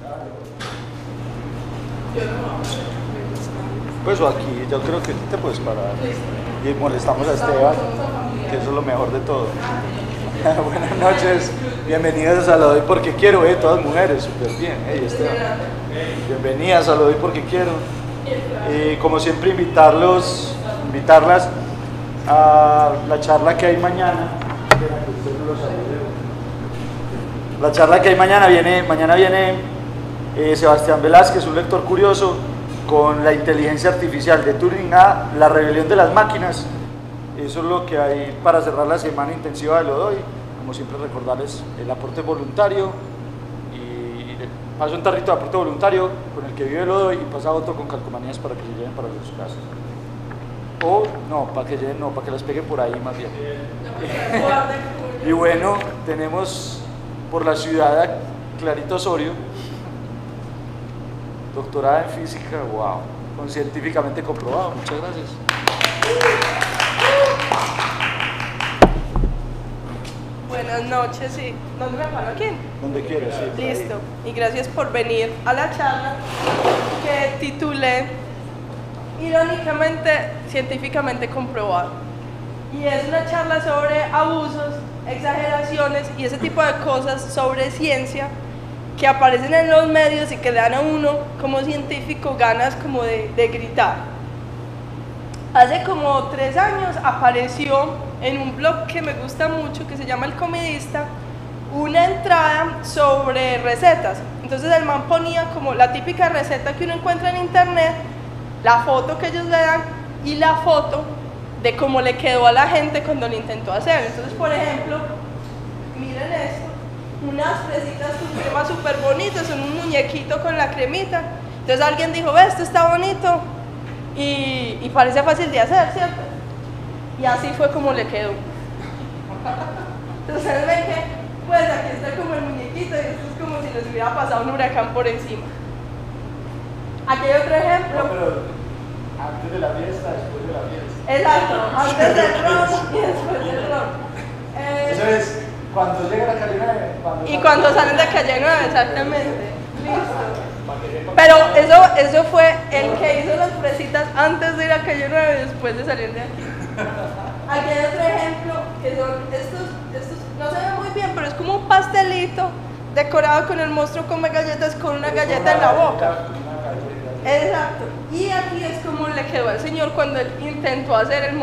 Pues o aquí, yo creo que te puedes parar y molestamos a Esteban, que eso es lo mejor de todo. Buenas noches, bienvenidas a Lo Doy Porque Quiero, todas mujeres, súper bien. Hey, Esteban. Bienvenidas a Lo Doy Porque Quiero. Y como siempre invitarlas a la charla que hay mañana. La charla que hay mañana viene Sebastián Velázquez, un lector curioso, con la inteligencia artificial de Turing a la rebelión de las máquinas. Eso es lo que hay para cerrar la semana intensiva de Lo Doy. Como siempre, recordarles el aporte voluntario y paso un tarrito de aporte voluntario con el que vive Lo Doy y pasa otro con calcomanías para que se lleven para sus casas. O no, para que lleven, no, para que las peguen por ahí más bien. Y bueno, tenemos por la ciudad a Clarita Osorio, doctorada en física, wow, con científicamente comprobado. Muchas gracias. Buenas noches, sí. ¿Dónde me paro? ¿Aquí? Donde quieras, sí. Listo. Y gracias por venir a la charla que titulé irónicamente, científicamente comprobado. Y es una charla sobre abusos, exageraciones y ese tipo de cosas sobre ciencia que aparecen en los medios y que le dan a uno como científico ganas como de gritar. Hace como 3 años apareció en un blog que me gusta mucho, que se llama El Comidista, una entrada sobre recetas. Entonces el man ponía como la típica receta que uno encuentra en internet, la foto que ellos le dan y la foto de cómo le quedó a la gente cuando lo intentó hacer. Entonces, por ejemplo, miren esto, unas fresitas con crema súper bonitas, son un muñequito con la cremita. Entonces alguien dijo, ve, esto está bonito y parece fácil de hacer, ¿cierto? Y así fue como le quedó. Entonces ven que, pues aquí está como el muñequito y esto es como si les hubiera pasado un huracán por encima. Aquí hay otro ejemplo. No, pero antes de la fiesta, después de la fiesta. Exacto, antes del ron y después del ron. Eso es cuando llega la calle 9. Y cuando salen de calle 9, exactamente. Listo. Pero eso fue el que hizo las fresitas antes de ir a calle 9 y después de salir de aquí. Aquí hay otro ejemplo que son estos no se ve muy bien, pero es como un pastelito decorado con el monstruo come galletas con una galleta en la boca. Exacto. Y aquí es como le quedó al señor cuando él intentó hacer el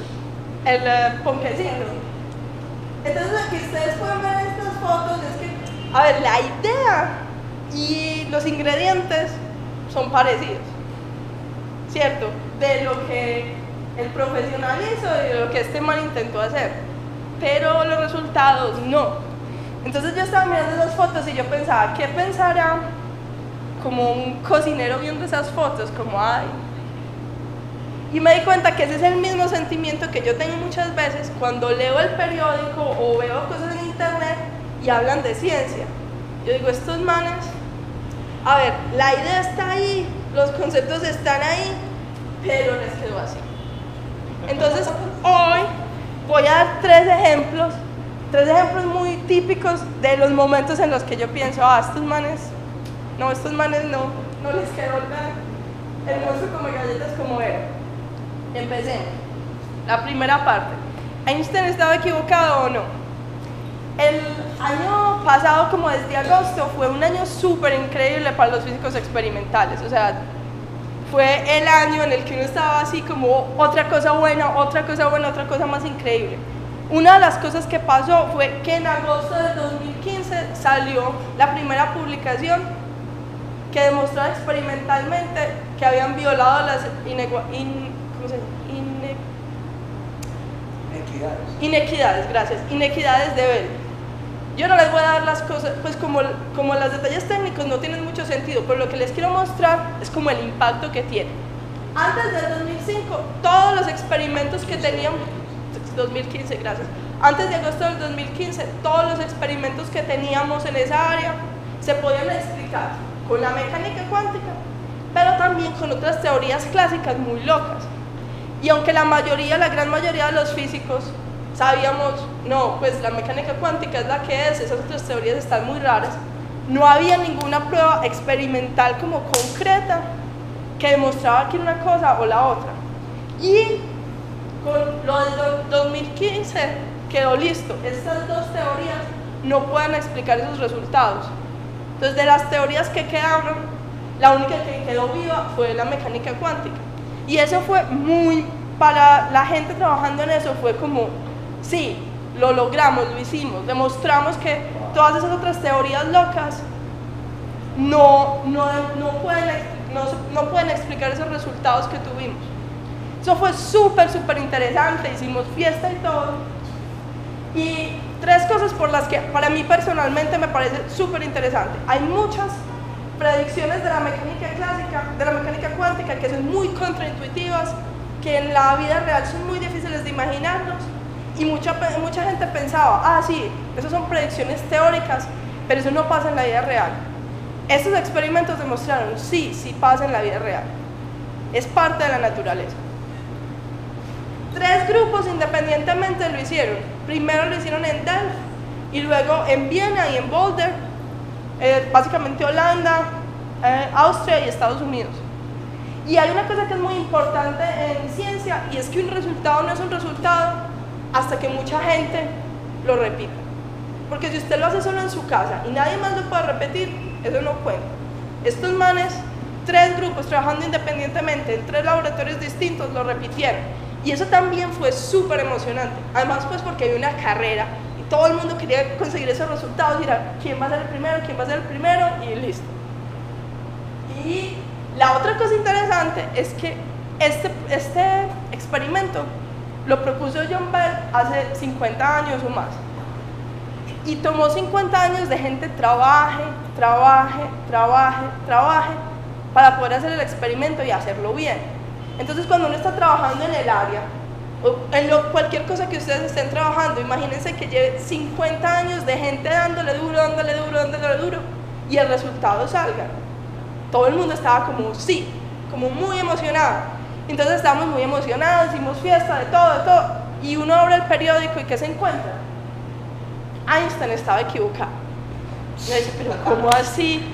ponquecito. Entonces aquí ustedes pueden ver estas fotos, es que, a ver, la idea y los ingredientes son parecidos, ¿cierto? De lo que el profesional hizo y de lo que este man intentó hacer, pero los resultados no. Entonces yo estaba mirando esas fotos y yo pensaba, ¿qué pensará como un cocinero viendo esas fotos? Como, ay. Y me di cuenta que ese es el mismo sentimiento que yo tengo muchas veces cuando leo el periódico o veo cosas en internet y hablan de ciencia. Yo digo, estos manes, a ver, la idea está ahí, los conceptos están ahí, pero les quedó así. Entonces, hoy voy a dar 3 ejemplos muy típicos de los momentos en los que yo pienso, estos manes no les quedó el monstruo come galletas como era. Empecemos. La primera parte. ¿Einstein estaba equivocado o no? El año pasado, como desde agosto, fue un año súper increíble para los físicos experimentales. O sea, fue el año en el que uno estaba así como otra cosa buena, otra cosa más increíble. Una de las cosas que pasó fue que en agosto del 2015 salió la primera publicación que demostró experimentalmente que habían violado las inequidades de Bell. Yo no les voy a dar las cosas, pues como los detalles técnicos no tienen mucho sentido, pero lo que les quiero mostrar es como el impacto que tiene. Antes del 2005, todos los experimentos que teníamos, 2015, gracias. Antes de agosto del 2015, todos los experimentos que teníamos en esa área se podían explicar con la mecánica cuántica, pero también con otras teorías clásicas muy locas. Y aunque la gran mayoría de los físicos sabíamos, no, pues la mecánica cuántica es la que es, esas otras teorías están muy raras, no había ninguna prueba experimental como concreta que demostraba que una cosa o la otra. Y con lo del 2015 quedó listo. Estas dos teorías no pueden explicar esos resultados. Entonces, de las teorías que quedaron, la única que quedó viva fue la mecánica cuántica. Y eso fue para la gente trabajando en eso, fue como, sí, lo logramos, lo hicimos, demostramos que todas esas otras teorías locas no pueden explicar esos resultados que tuvimos. Eso fue súper interesante, hicimos fiesta y todo. Y tres cosas por las que para mí personalmente me parece súper interesante. Hay muchas predicciones de la mecánica clásica, de la mecánica cuántica, que son muy contraintuitivas, que en la vida real son muy difíciles de imaginarnos, y mucha gente pensaba, ah sí, esas son predicciones teóricas, pero eso no pasa en la vida real. Estos experimentos demostraron, sí pasa en la vida real, es parte de la naturaleza. Tres grupos independientemente lo hicieron. Primero lo hicieron en Delft, y luego en Viena y en Boulder, básicamente Holanda, Austria y Estados Unidos. Y hay una cosa que es muy importante en ciencia, y es que un resultado no es un resultado hasta que mucha gente lo repita. Porque si usted lo hace solo en su casa y nadie más lo puede repetir, eso no cuenta. Estos manes, tres grupos trabajando independientemente en tres laboratorios distintos, lo repitieron. Y eso también fue súper emocionante. Además, pues porque había una carrera y todo el mundo quería conseguir esos resultados y era quién va a ser el primero, y listo. Y la otra cosa interesante es que este experimento lo propuso John Bell hace 50 años o más. Y tomó 50 años de gente trabaje para poder hacer el experimento y hacerlo bien. Entonces, cuando uno está trabajando en el área, o en cualquier cosa que ustedes estén trabajando, imagínense que lleve 50 años de gente dándole duro, y el resultado salga. Todo el mundo estaba como, sí, como muy emocionado. Entonces estábamos muy emocionados, hicimos fiesta, de todo, y uno abre el periódico y ¿qué se encuentra? Einstein estaba equivocado. Y dice, pero ¿cómo así?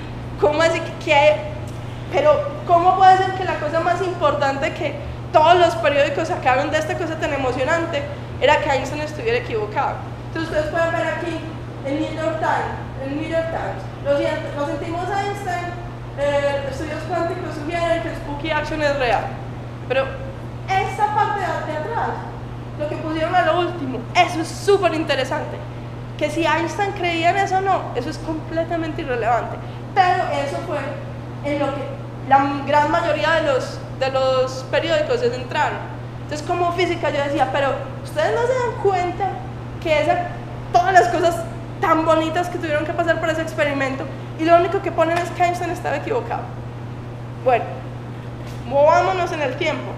Pero ¿cómo puede ser que la cosa más importante que todos los periódicos sacaron de esta cosa tan emocionante era que Einstein estuviera equivocado? Entonces ustedes pueden ver aquí el New York Times, lo sentimos Einstein, estudios cuánticos sugieren que Spooky Action es real. Pero esta parte de atrás, lo que pusieron a lo último, eso es súper interesante. Que si Einstein creía en eso o no, eso es completamente irrelevante. Pero eso fue en lo que la gran mayoría de los periódicos se centraron. Entonces, como física yo decía, pero ustedes no se dan cuenta que todas las cosas tan bonitas que tuvieron que pasar por ese experimento, y lo único que ponen es que Einstein estaba equivocado. Bueno, movámonos en el tiempo.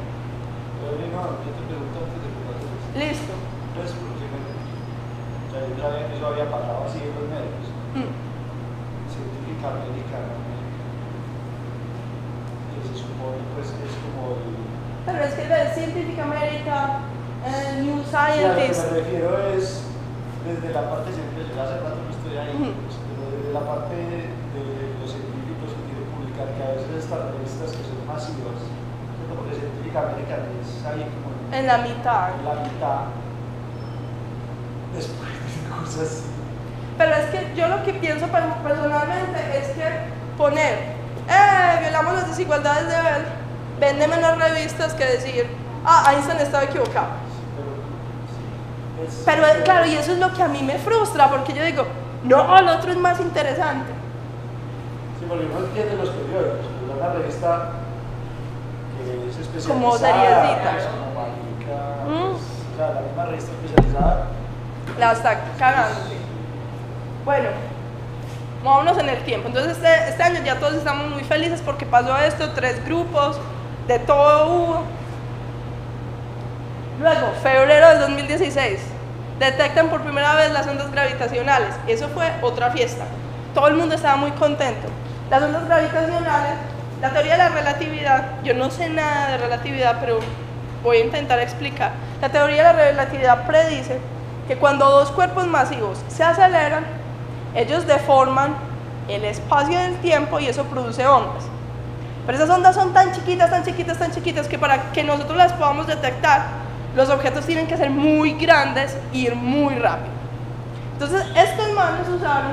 Listo. Pues porque eso había pasado así en los medios. Científica americana. Que se supone, pues es como el... Pero es que el Scientific American, New Sí, Scientist. a lo que me refiero es desde la parte científica. Yo hace rato no estoy ahí, pues, pero desde la parte de los científicos que quieren publicar, que a veces estas revistas que son masivas, ¿cierto? Porque Scientific American es ahí como en la mitad. En la mitad. Después de cosas. Pero es que yo lo que pienso personalmente es que poner, violamos las desigualdades de Bell, vende menos revistas que decir, Einstein estaba equivocado. Pero claro, y eso es lo que a mí me frustra, porque yo digo, no, lo otro es más interesante. Sí, porque no entiende los periódicos, pero una revista que es especializada. Como seriecita. Como Mágica, pues, o sea, la misma revista especializada. La está cagando. Bueno, movámonos en el tiempo. Entonces este año ya todos estamos muy felices porque pasó esto, 3 grupos, de todo hubo. Luego, febrero del 2016, detectan por primera vez las ondas gravitacionales. Eso fue otra fiesta. Todo el mundo estaba muy contento. Las ondas gravitacionales, la teoría de la relatividad, yo no sé nada de relatividad, pero voy a intentar explicar. La teoría de la relatividad predice que cuando dos cuerpos masivos se aceleran, ellos deforman el espacio del tiempo y eso produce ondas. Pero esas ondas son tan chiquitas, tan chiquitas, tan chiquitas que para que nosotros las podamos detectar, los objetos tienen que ser muy grandes e ir muy rápido. Entonces, estos manos usaron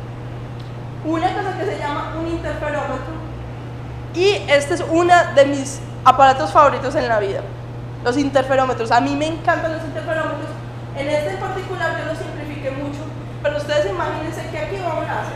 una cosa que se llama un interferómetro y este es uno de mis aparatos favoritos en la vida, los interferómetros. A mí me encantan los interferómetros. En este en particular yo lo simplifiqué mucho, pero ustedes imagínense que aquí va un láser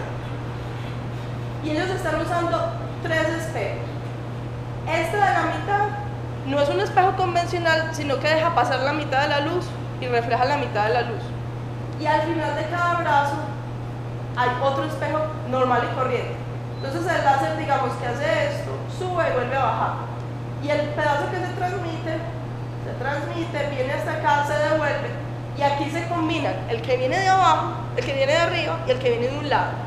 y ellos están usando 3 espejos. Este de la mitad no es un espejo convencional, sino que deja pasar la mitad de la luz y refleja la mitad de la luz. Y al final de cada brazo hay otro espejo normal y corriente. Entonces el láser, digamos que hace esto, sube y vuelve a bajar. Y el pedazo que se transmite, viene hasta acá, se devuelve. Y aquí se combinan el que viene de abajo, el que viene de arriba y el que viene de un lado.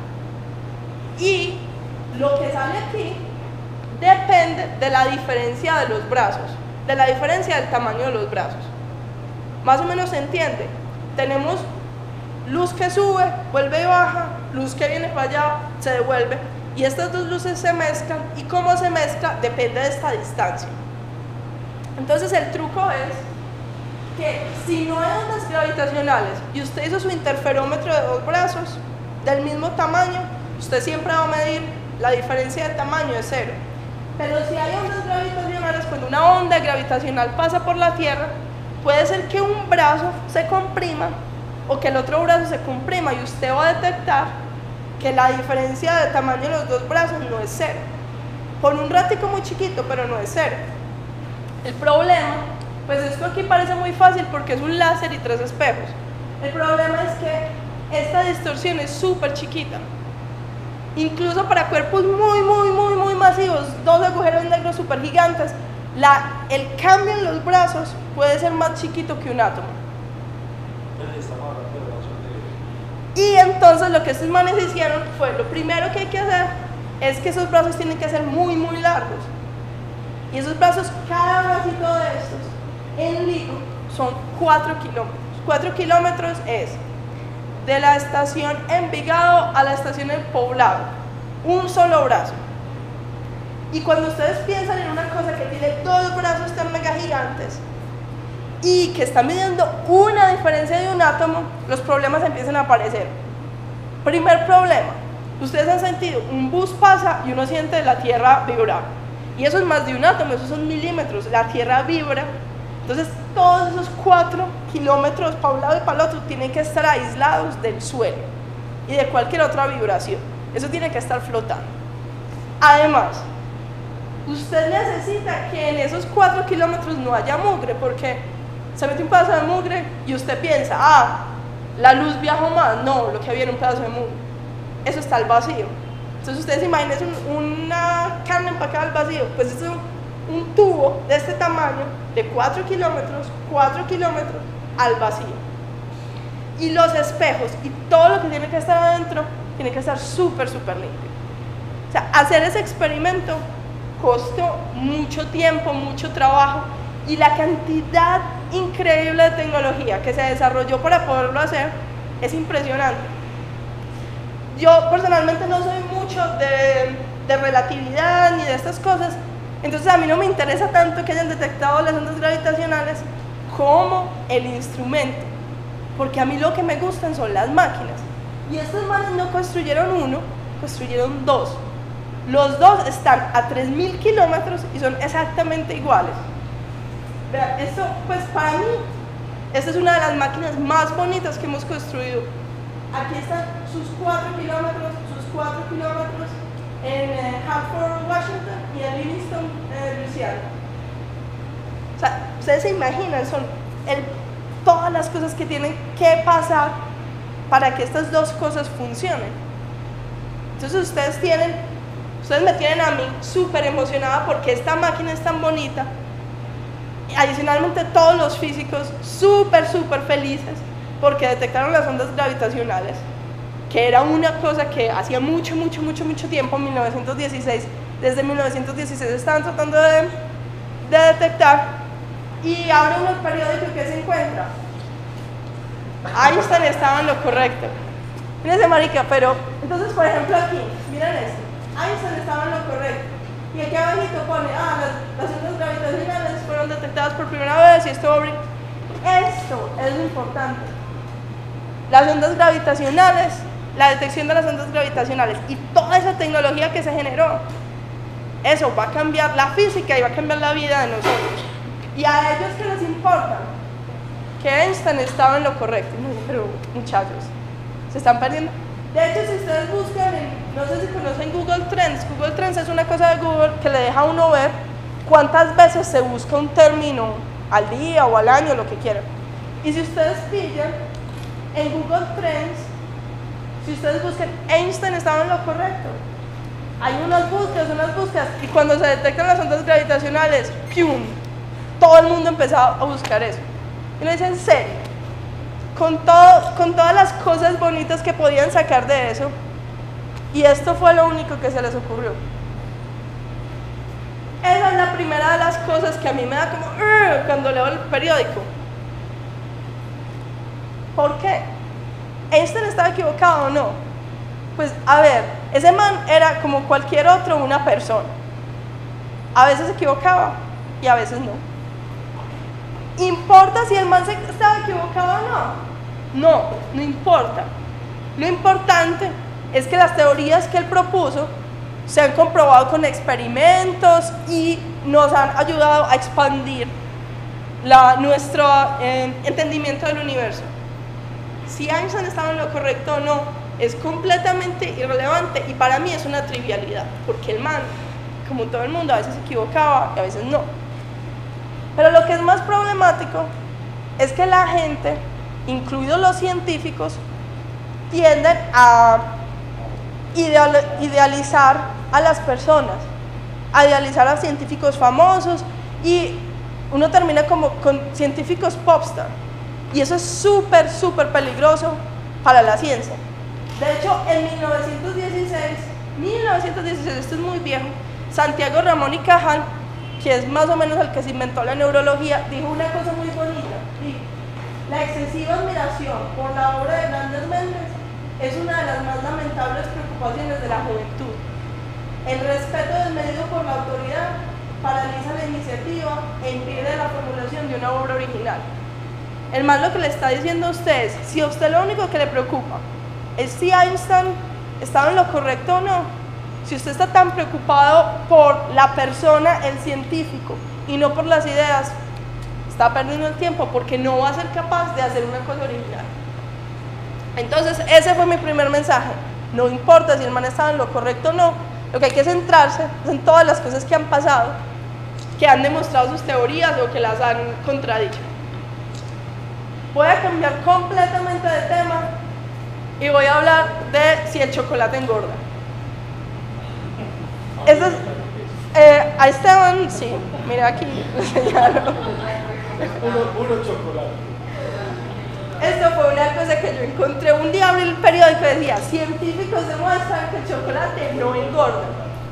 Y lo que sale aquí depende de la diferencia de los brazos, de la diferencia del tamaño de los brazos. Más o menos se entiende. Tenemos luz que sube, vuelve y baja, luz que viene para allá, se devuelve. Y estas dos luces se mezclan, y cómo se mezcla depende de esta distancia. Entonces el truco es que si no hay ondas gravitacionales y usted hizo su interferómetro de 2 brazos del mismo tamaño, usted siempre va a medir la diferencia de tamaño de 0. Pero si hay ondas gravitacionales, cuando una onda gravitacional pasa por la Tierra, puede ser que un brazo se comprima o que el otro brazo se comprima, y usted va a detectar que la diferencia de tamaño de los 2 brazos no es 0. Por un ratico muy chiquito, pero no es 0. El problema, pues esto aquí parece muy fácil porque es un láser y 3 espejos. El problema es que esta distorsión es súper chiquita. Incluso para cuerpos muy masivos, 2 agujeros negros súper gigantes, el cambio en los brazos puede ser más chiquito que un átomo. Y entonces lo que estos manes hicieron fue, lo primero que hay que hacer es que esos brazos tienen que ser muy largos. Y esos brazos, cada bracito de estos, en LIGO, son 4 kilómetros. 4 kilómetros es de la estación Envigado a la estación El Poblado, un solo brazo. Y cuando ustedes piensan en una cosa que tiene 2 brazos tan mega gigantes y que está midiendo una diferencia de un átomo, los problemas empiezan a aparecer. Primer problema, ustedes han sentido, un bus pasa y uno siente la Tierra vibrar. Y eso es más de un átomo, esos son milímetros, la Tierra vibra. Entonces todos esos 4 kilómetros para un lado y para el otro tienen que estar aislados del suelo y de cualquier otra vibración. Eso tiene que estar flotando. Además, usted necesita que en esos 4 kilómetros no haya mugre, porque se mete un pedazo de mugre y usted piensa, la luz viajó más. No, lo que había era un pedazo de mugre. Eso está al vacío. Entonces ustedes imaginen una carne empacada al vacío, pues es un tubo de este tamaño, de 4 kilómetros al vacío. Y los espejos y todo lo que tiene que estar adentro tiene que estar súper limpio. O sea, hacer ese experimento costó mucho tiempo, mucho trabajo, y la cantidad increíble de tecnología que se desarrolló para poderlo hacer es impresionante. Yo personalmente no soy mucho de relatividad ni de estas cosas, entonces a mí no me interesa tanto que hayan detectado las ondas gravitacionales como el instrumento, porque a mí lo que me gustan son las máquinas. Y estos manes no construyeron uno, construyeron 2. Los 2 están a 3000 kilómetros y son exactamente iguales. Vean, esto, pues para mí, esta es una de las máquinas más bonitas que hemos construido. Aquí están sus 4 kilómetros en Hartford, Washington, y en Livingston, Luisiana. O sea, ustedes se imaginan, son todas las cosas que tienen que pasar para que estas 2 cosas funcionen. Entonces ustedes me tienen a mí súper emocionada porque esta máquina es tan bonita. Y adicionalmente todos los físicos súper felices porque detectaron las ondas gravitacionales, que era una cosa que hacía mucho tiempo, en 1916, desde 1916 estaban tratando de detectar, y abre uno el periódico que se encuentra. Einstein estaba en lo correcto. Fíjense, marica, pero, entonces, por ejemplo, aquí, miren esto. Einstein estaba en lo correcto. Y aquí abajito pone, las ondas gravitacionales fueron detectadas por primera vez y esto va a abrir. Esto es lo importante. Las ondas gravitacionales, la detección de las ondas gravitacionales y toda esa tecnología que se generó, eso va a cambiar la física y va a cambiar la vida de nosotros. Y a ellos que les importa que Einstein estaba en lo correcto. No, pero muchachos, se están perdiendo. De hecho, si ustedes buscan, no sé si conocen Google Trends es una cosa de Google que le deja a uno ver cuántas veces se busca un término al día o al año, lo que quieran. Y si ustedes pillan en Google Trends, si ustedes buscan Einstein estaba en lo correcto, hay unas búsquedas, y cuando se detectan las ondas gravitacionales, ¡pium!, todo el mundo empezó a buscar eso. Y lo dicen en serio, con todas las cosas bonitas que podían sacar de eso, y esto fue lo único que se les ocurrió. Esa es la primera de las cosas que a mí me da como cuando leo el periódico. ¿Por qué? ¿Einstein estaba equivocado o no? Pues a ver, ese man era como cualquier otro, una persona. A veces se equivocaba y a veces no. ¿Importa si el man estaba equivocado o no? No, no importa. Lo importante es que las teorías que él propuso se han comprobado con experimentos y nos han ayudado a expandir nuestro entendimiento del universo. Si Einstein estaba en lo correcto o no, es completamente irrelevante y para mí es una trivialidad, porque el man, como todo el mundo, a veces se equivocaba y a veces no. Pero lo que es más problemático es que la gente, incluidos los científicos, tienden a idealizar a las personas, a idealizar a científicos famosos, y uno termina como con científicos popstar, y eso es súper peligroso para la ciencia. De hecho, en 1916, esto es muy viejo, Santiago Ramón y Cajal, que es más o menos el que se inventó la neurología, dijo una cosa muy bonita. Dijo: la excesiva admiración por la obra de grandes mentes es una de las más lamentables preocupaciones de la juventud. El respeto desmedido por la autoridad paraliza la iniciativa e impide la formulación de una obra original. El man lo que le está diciendo a usted es, si a usted lo único que le preocupa es si Einstein estaba en lo correcto o no, si usted está tan preocupado por la persona, el científico, y no por las ideas, está perdiendo el tiempo porque no va a ser capaz de hacer una cosa original. Entonces, ese fue mi primer mensaje. No importa si el man estaba en lo correcto o no, lo que hay que centrarse es en todas las cosas que han pasado, que han demostrado sus teorías o que las han contradicho. Voy a cambiar completamente de tema y voy a hablar de si el chocolate engorda. Eso es, a Esteban, sí, mira aquí, lo señalo. Puro chocolate. Esto fue una cosa que yo encontré un día, abrí el periódico y decía: científicos demuestran que el chocolate no engorda.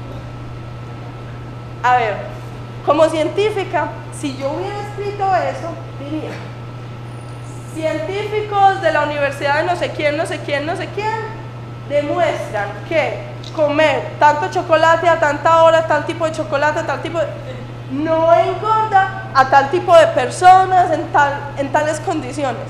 A ver, como científica, si yo hubiera escrito eso, diría: científicos de la universidad de no sé quién, demuestran que comer tanto chocolate a tanta hora, tal tipo de chocolate, tal tipo de... no engorda a tal tipo de personas en tales condiciones.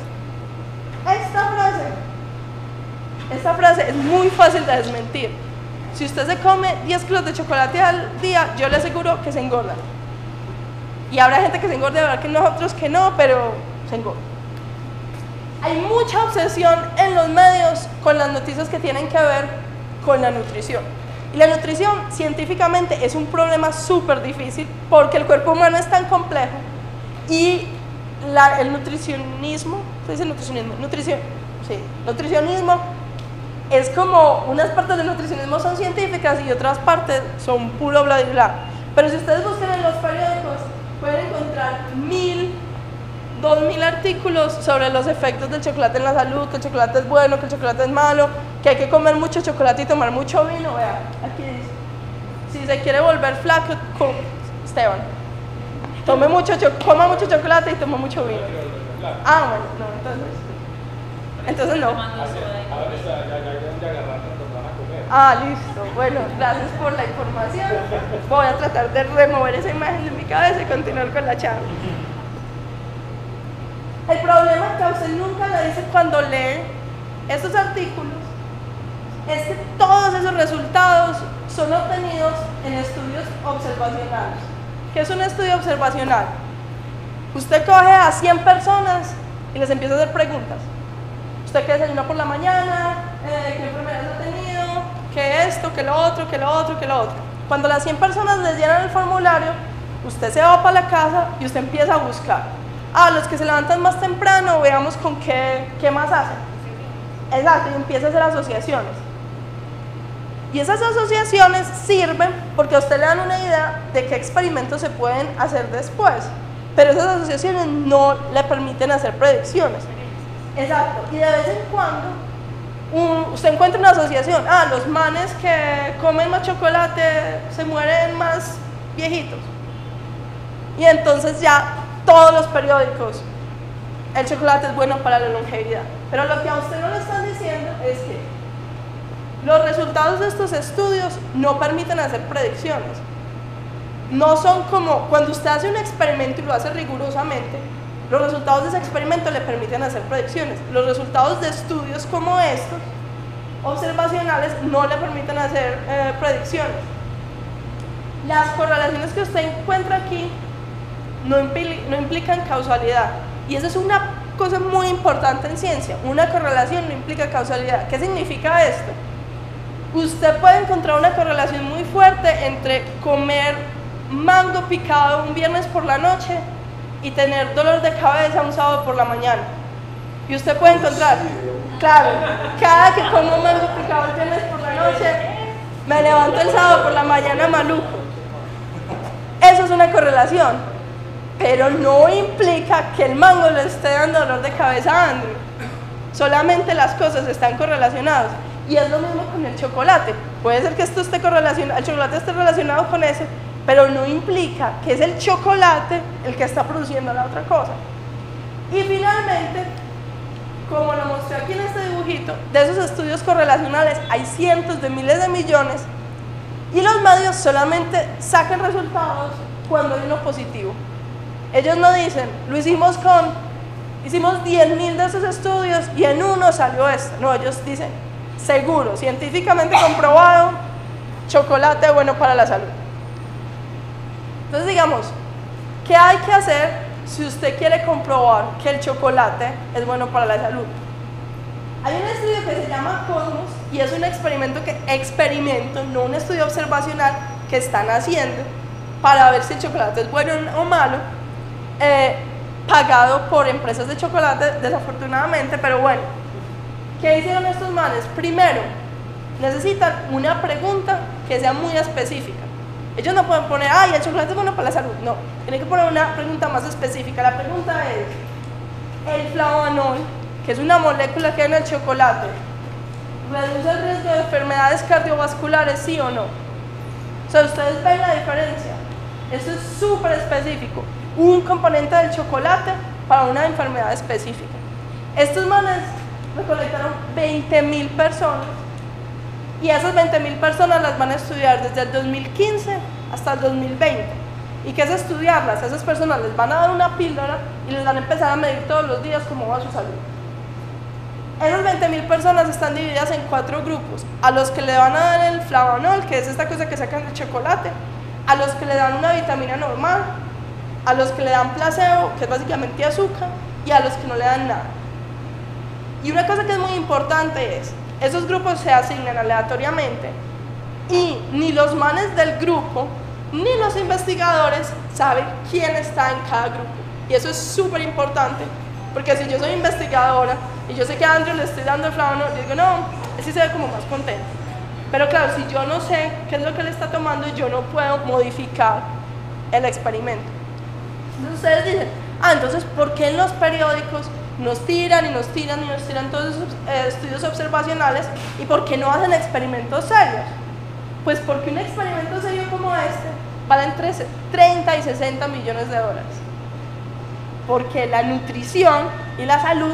Esta frase es muy fácil de desmentir. Si usted se come 10 kilos de chocolate al día, yo le aseguro que se engorda. Y habrá gente que se engorde, habrá que nosotros que no, pero se engorda. Hay mucha obsesión en los medios con las noticias que tienen que ver con la nutrición. Y la nutrición científicamente es un problema súper difícil porque el cuerpo humano es tan complejo y el nutricionismo, ¿se dice nutricionismo? Nutricionismo es como unas partes del nutricionismo son científicas y otras partes son puro bla bla bla. Pero si ustedes buscan en los periódicos pueden encontrar 1000, 2000 artículos sobre los efectos del chocolate en la salud, que el chocolate es bueno, que el chocolate es malo, que hay que comer mucho chocolate y tomar mucho vino. Vean, aquí dice: si se quiere volver flaco, Esteban, coma mucho chocolate y toma mucho vino. Ah, bueno, no, entonces Entonces no. Ahora ya agarrar cuando van a comer. Ah, listo. Bueno, gracias por la información. Voy a tratar de remover esa imagen de mi cabeza y continuar con la charla. El problema que a usted nunca le dice cuando lee estos artículos es que todos esos resultados son obtenidos en estudios observacionales. ¿Qué es un estudio observacional? Usted coge a 100 personas y les empieza a hacer preguntas. ¿Usted qué desayunó por la mañana? ¿Qué enfermedades ha tenido? ¿Qué esto? ¿Qué lo otro? ¿Qué lo otro? ¿Qué lo otro? Cuando las 100 personas les llenan el formulario, usted se va para la casa y usted empieza a buscar. Ah, los que se levantan más temprano, veamos con qué más hacen. Exacto, y empieza a hacer asociaciones. Y esas asociaciones sirven porque a usted le dan una idea de qué experimentos se pueden hacer después. Pero esas asociaciones no le permiten hacer predicciones. Exacto, y de vez en cuando usted encuentra una asociación. Ah, los manes que comen más chocolate se mueren más viejitos. Y entonces ya todos los periódicos, el chocolate es bueno para la longevidad. Pero lo que a usted no le están diciendo es que los resultados de estos estudios no permiten hacer predicciones. No son como cuando usted hace un experimento y lo hace rigurosamente, los resultados de ese experimento le permiten hacer predicciones. Los resultados de estudios como estos, observacionales, no le permiten hacer predicciones. Las correlaciones que usted encuentra aquí no implican causalidad. Y eso es una cosa muy importante en ciencia. Una correlación no implica causalidad. ¿Qué significa esto? Usted puede encontrar una correlación muy fuerte entre comer mango picado un viernes por la noche y tener dolor de cabeza un sábado por la mañana. Y usted puede encontrar, claro, cada que como mango picado el viernes por la noche, me levanto el sábado por la mañana maluco. Eso es una correlación, pero no implica que el mango le esté dando dolor de cabeza a Andrew. Solamente las cosas están correlacionadas. Y es lo mismo con el chocolate. Puede ser que esto esté correlacionado, el chocolate esté relacionado con eso, pero no implica que es el chocolate el que está produciendo la otra cosa. Y finalmente, como lo mostré aquí en este dibujito, de esos estudios correlacionales hay cientos de miles de millones y los medios solamente sacan resultados cuando hay uno positivo. Ellos no dicen, hicimos 10.000 de esos estudios y en uno salió esto. No, ellos dicen, seguro, científicamente comprobado, chocolate bueno para la salud. Entonces digamos, ¿qué hay que hacer si usted quiere comprobar que el chocolate es bueno para la salud? Hay un estudio que se llama Cosmos y es un experimento, no un estudio observacional que están haciendo para ver si el chocolate es bueno o malo, pagado por empresas de chocolate, desafortunadamente, pero bueno. ¿Qué hicieron estos manes? Primero, necesitan una pregunta que sea muy específica. Ellos no pueden poner, ay, el chocolate es bueno para la salud. No, tienen que poner una pregunta más específica. La pregunta es, ¿el flavonol, que es una molécula que hay en el chocolate, reduce el riesgo de enfermedades cardiovasculares, sí o no? O sea, ustedes ven la diferencia. Esto es súper específico. Un componente del chocolate para una enfermedad específica. Estos manes recolectaron 20.000 personas y esas 20.000 personas las van a estudiar desde el 2015 hasta el 2020. ¿Y qué es estudiarlas? A esas personas les van a dar una píldora y les van a empezar a medir todos los días cómo va su salud. Esas 20.000 personas están divididas en 4 grupos. A los que le van a dar el flavonol, que es esta cosa que sacan del chocolate, a los que le dan una vitamina normal, a los que le dan placebo, que es básicamente azúcar, y a los que no le dan nada. Y una cosa que es muy importante es, esos grupos se asignan aleatoriamente y ni los manes del grupo ni los investigadores saben quién está en cada grupo. Y eso es súper importante, porque si yo soy investigadora y yo sé que a Andrew le estoy dando el flavonol, yo digo, no, él sí se ve como más contento. Pero claro, si yo no sé qué es lo que él está tomando, yo no puedo modificar el experimento. Entonces ustedes dicen, entonces, ¿por qué en los periódicos nos tiran y nos tiran y nos tiran todos esos estudios observacionales y por qué no hacen experimentos serios? Pues porque un experimento serio como este vale entre 30 y 60 millones de dólares. Porque la nutrición y la salud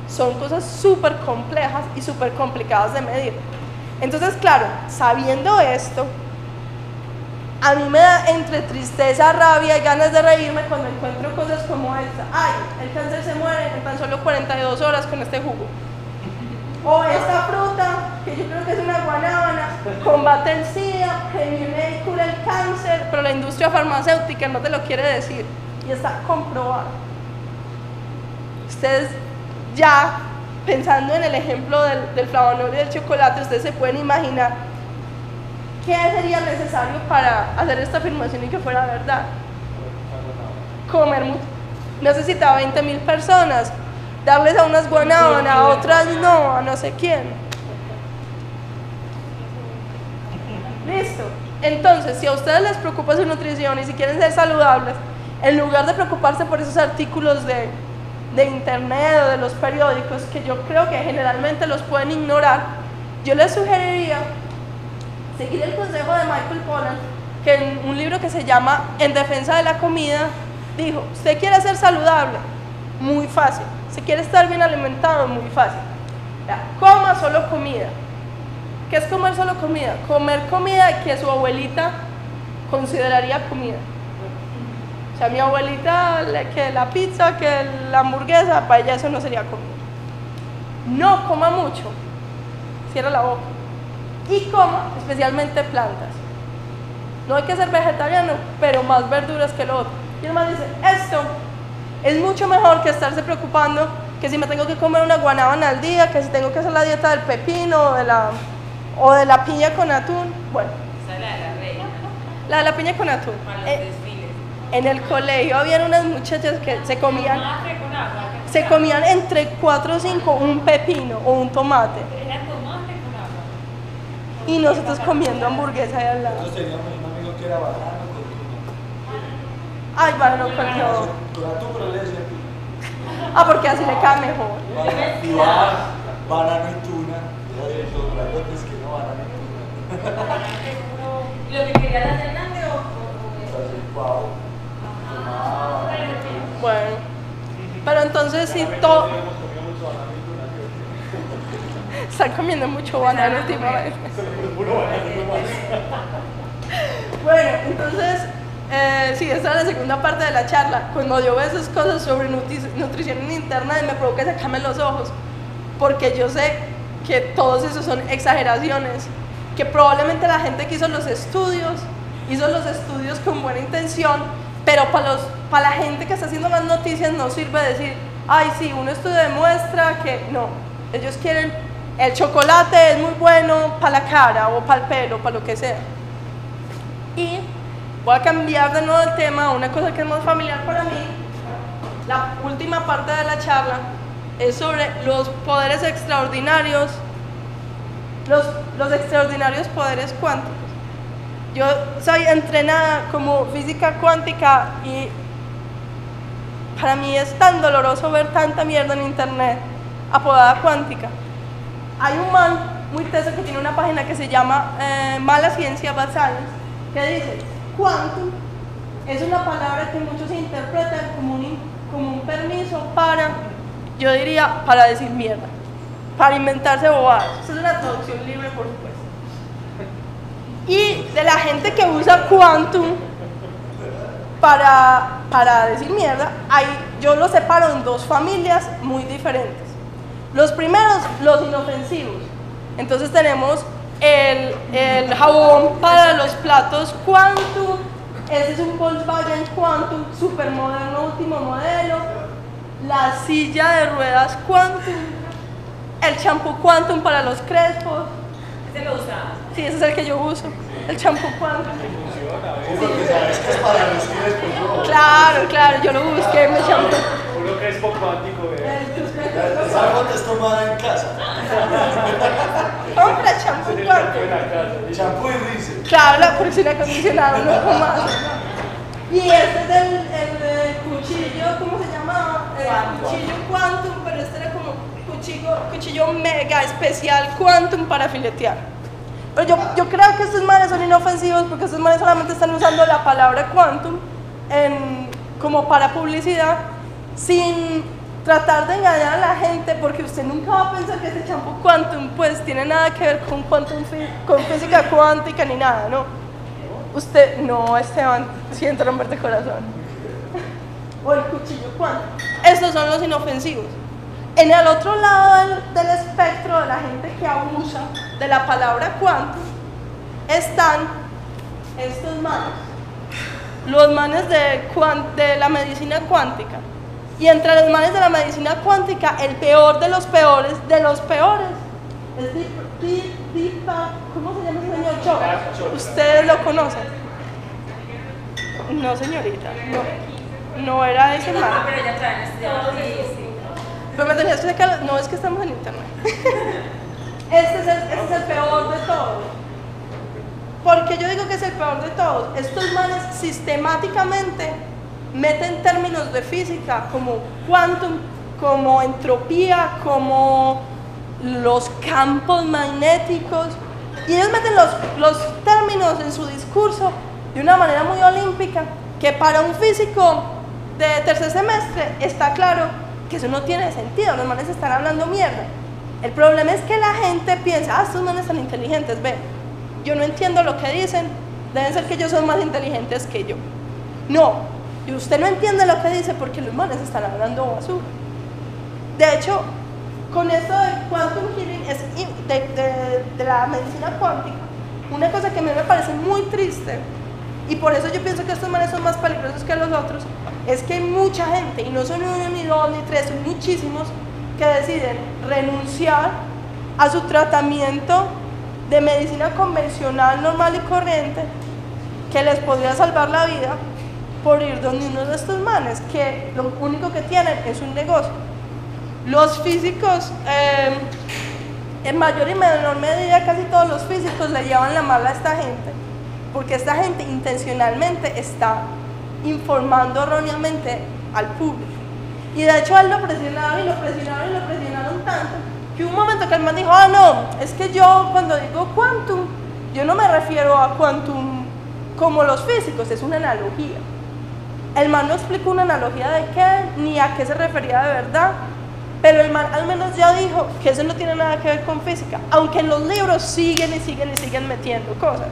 son cosas súper complejas y súper complicadas de medir. Entonces, claro, sabiendo esto, a mí me da entre tristeza, rabia y ganas de reírme cuando encuentro cosas como esta. Ay, el cáncer se muere en tan solo 42 horas con este jugo. O esta fruta, que yo creo que es una guanábana, combate el SIDA, previene y cura el cáncer, pero la industria farmacéutica no te lo quiere decir y está comprobado. Ustedes ya, pensando en el ejemplo del flavonoide y del chocolate, ustedes se pueden imaginar qué sería necesario para hacer esta afirmación y que fuera verdad. Comer mucho. Necesitaba 20.000 personas, darles a unas guanábanas, a otras no, a no sé quién. Listo. Entonces, si a ustedes les preocupa su nutrición y si quieren ser saludables, en lugar de preocuparse por esos artículos de internet o de los periódicos, que yo creo que generalmente los pueden ignorar, yo les sugeriría seguir el consejo de Michael Pollan, que en un libro que se llama En defensa de la comida, dijo, ¿usted quiere ser saludable? Muy fácil. ¿Se quiere estar bien alimentado? Muy fácil. Ya, coma solo comida. ¿Qué es comer solo comida? Comer comida que su abuelita consideraría comida. O sea, mi abuelita, que la pizza, que la hamburguesa, para ella eso no sería comida. No coma mucho. Cierra la boca. Y coma especialmente plantas. No hay que ser vegetariano, pero más verduras que lo otro. Y además dice, esto es mucho mejor que estarse preocupando que si me tengo que comer una guanábana al día, que si tengo que hacer la dieta del pepino o de la piña con atún. Bueno, esa es la de la reina. La de la piña con atún. Para los desfiles. En el colegio habían unas muchachas que se comían Tomate con agua. entre 4 o 5 un pepino o un tomate. Era tomate con agua. Y nosotros comiendo hamburguesa ahí al lado. Nosotros teníamos un amigo que era banano con tuna. Ay, bueno, con todo. Con atún, pero le decía tuna. Ah, porque así le cae mejor. Banano y tuna. Los grandotes que no banano y tuna. Lo que quería la Hernández Así, pavo. Bueno, pero entonces si todo... Están comiendo mucho banano últimamente. Bueno, entonces, sí, esta es la segunda parte de la charla. Cuando yo veo esas cosas sobre nutrición en internet me provoca sacarme los ojos, porque yo sé que todos esos son exageraciones, que probablemente la gente que hizo los estudios con buena intención, pero para la gente que está haciendo las noticias no sirve decir, ay sí, un estudio demuestra que no, ellos quieren, el chocolate es muy bueno para la cara o para el pelo, para lo que sea. Y voy a cambiar de nuevo el tema a una cosa que es más familiar para mí. La última parte de la charla es sobre los poderes extraordinarios, los extraordinarios poderes cuánticos. Yo soy entrenada como física cuántica y para mí es tan doloroso ver tanta mierda en internet apodada cuántica. Hay un man muy teso que tiene una página que se llama Mala Ciencia Bad Science, que dice, quantum es una palabra que muchos interpretan como un permiso para, yo diría, para decir mierda, para inventarse bobadas. Esa es una traducción libre, por supuesto. Y de la gente que usa quantum para decir mierda, yo los separo en dos familias muy diferentes. Los primeros, los inofensivos. Entonces tenemos el jabón para los platos quantum, ese es un Volkswagen quantum, super moderno, último modelo. La silla de ruedas quantum, el champú quantum para los crespos. ¿Ese lo usaba? Sí, ese es el que yo uso, el champú quantum. Porque sabes que es para los que después no. Claro, yo lo busqué, me champú. Uno que es poco cuántico, Esa foto es tomada en casa. Compra champú quantum. Champú y rice. Claro, la porcina acondicionada, no como más. Y este es el cuchillo, ¿cómo se llama? El cuchillo quantum, pero este era como cuchillo mega especial quantum para filetear. Pero yo creo que estos manes son inofensivos porque estos manes solamente están usando la palabra quantum como para publicidad sin tratar de engañar a la gente, porque usted nunca va a pensar que ese champú Quantum pues tiene nada que ver con con física cuántica ni nada, ¿no? Usted, no, Esteban, siento romper de corazón. O el cuchillo Quantum. Estos son los inofensivos. En el otro lado del espectro de la gente que abusa de la palabra Quantum están estos manes, los manes de la medicina cuántica. Y entre los manes de la medicina cuántica, el peor de los peores es Deepak, ¿cómo se llama ese señor? Chopra. ¿Ustedes lo conocen? No, señorita, no era ese man. Pero ya traen este. Pero me tenía que explicar, no, es que estamos en internet. Este es el peor de todos. ¿Por qué yo digo que es el peor de todos? Estos manes sistemáticamente meten términos de física como quantum, como entropía, como los campos magnéticos, y ellos meten los términos en su discurso de una manera muy olímpica, que para un físico de tercer semestre está claro que eso no tiene sentido, los manes están hablando mierda. El problema es que la gente piensa, estos manes tan inteligentes, ve, yo no entiendo lo que dicen, deben ser que ellos son más inteligentes que yo. No, y usted no entiende lo que dice porque los manes están hablando basura. De hecho, con esto de quantum healing, de la medicina cuántica, una cosa que a mí me parece muy triste, y por eso yo pienso que estos manes son más peligrosos que los otros, es que hay mucha gente, y no son uno, ni dos, ni tres, son muchísimos, que deciden renunciar a su tratamiento de medicina convencional, normal y corriente, que les podría salvar la vida, por ir donde uno de estos manes, que lo único que tienen es un negocio. Los físicos, en mayor y menor medida, casi todos los físicos le llevan la mala a esta gente, porque esta gente intencionalmente está informando erróneamente al público. Y de hecho a él lo presionaron y lo presionaron y lo presionaron tanto, que hubo un momento que el man dijo, no, es que yo cuando digo quantum, yo no me refiero a quantum como los físicos, es una analogía. El man no explicó una analogía de qué, ni a qué se refería de verdad, pero el man al menos ya dijo que eso no tiene nada que ver con física, aunque en los libros siguen metiendo cosas.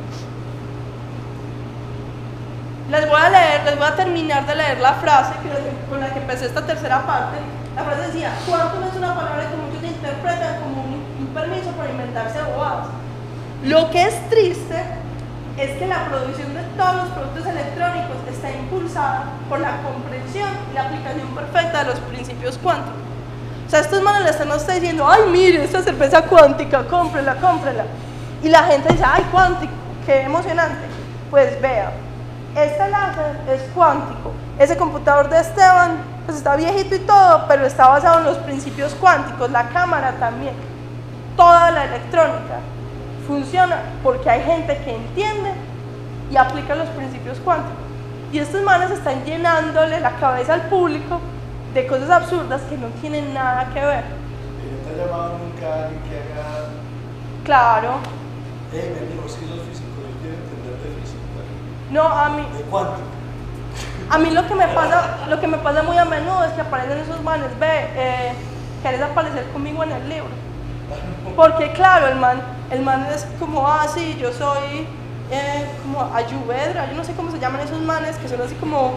Les voy a terminar de leer la frase con la que empecé esta tercera parte. La frase decía, quantum es una palabra que muchos interpretan como un permiso para inventarse bobadas. Lo que es triste es que la producción de todos los productos electrónicos está impulsada por la comprensión y la aplicación perfecta de los principios cuánticos. O sea, estos manes le están a usted diciendo, ay, mire, esta cerveza cuántica, cómprela, cómprela. Y la gente dice, ay, cuántico, qué emocionante. Pues vea, este láser es cuántico. Ese computador de Esteban, pues está viejito y todo, pero está basado en los principios cuánticos. La cámara también. Toda la electrónica funciona porque hay gente que entiende y aplica los principios cuánticos. Y estos manes están llenándole la cabeza al público de cosas absurdas que no tienen nada que ver. ¿Y no te ha llamado nunca a alguien que haga? Claro. Me dijo, sí, los físicos, yo quiero entender de física. No, a mí. ¿De cuánto? A mí lo que me pasa muy a menudo es que aparecen esos manes, ¿quieres aparecer conmigo en el libro? Porque claro, el man es como, sí, yo soy como Ayurveda, yo no sé cómo se llaman esos manes, que son así como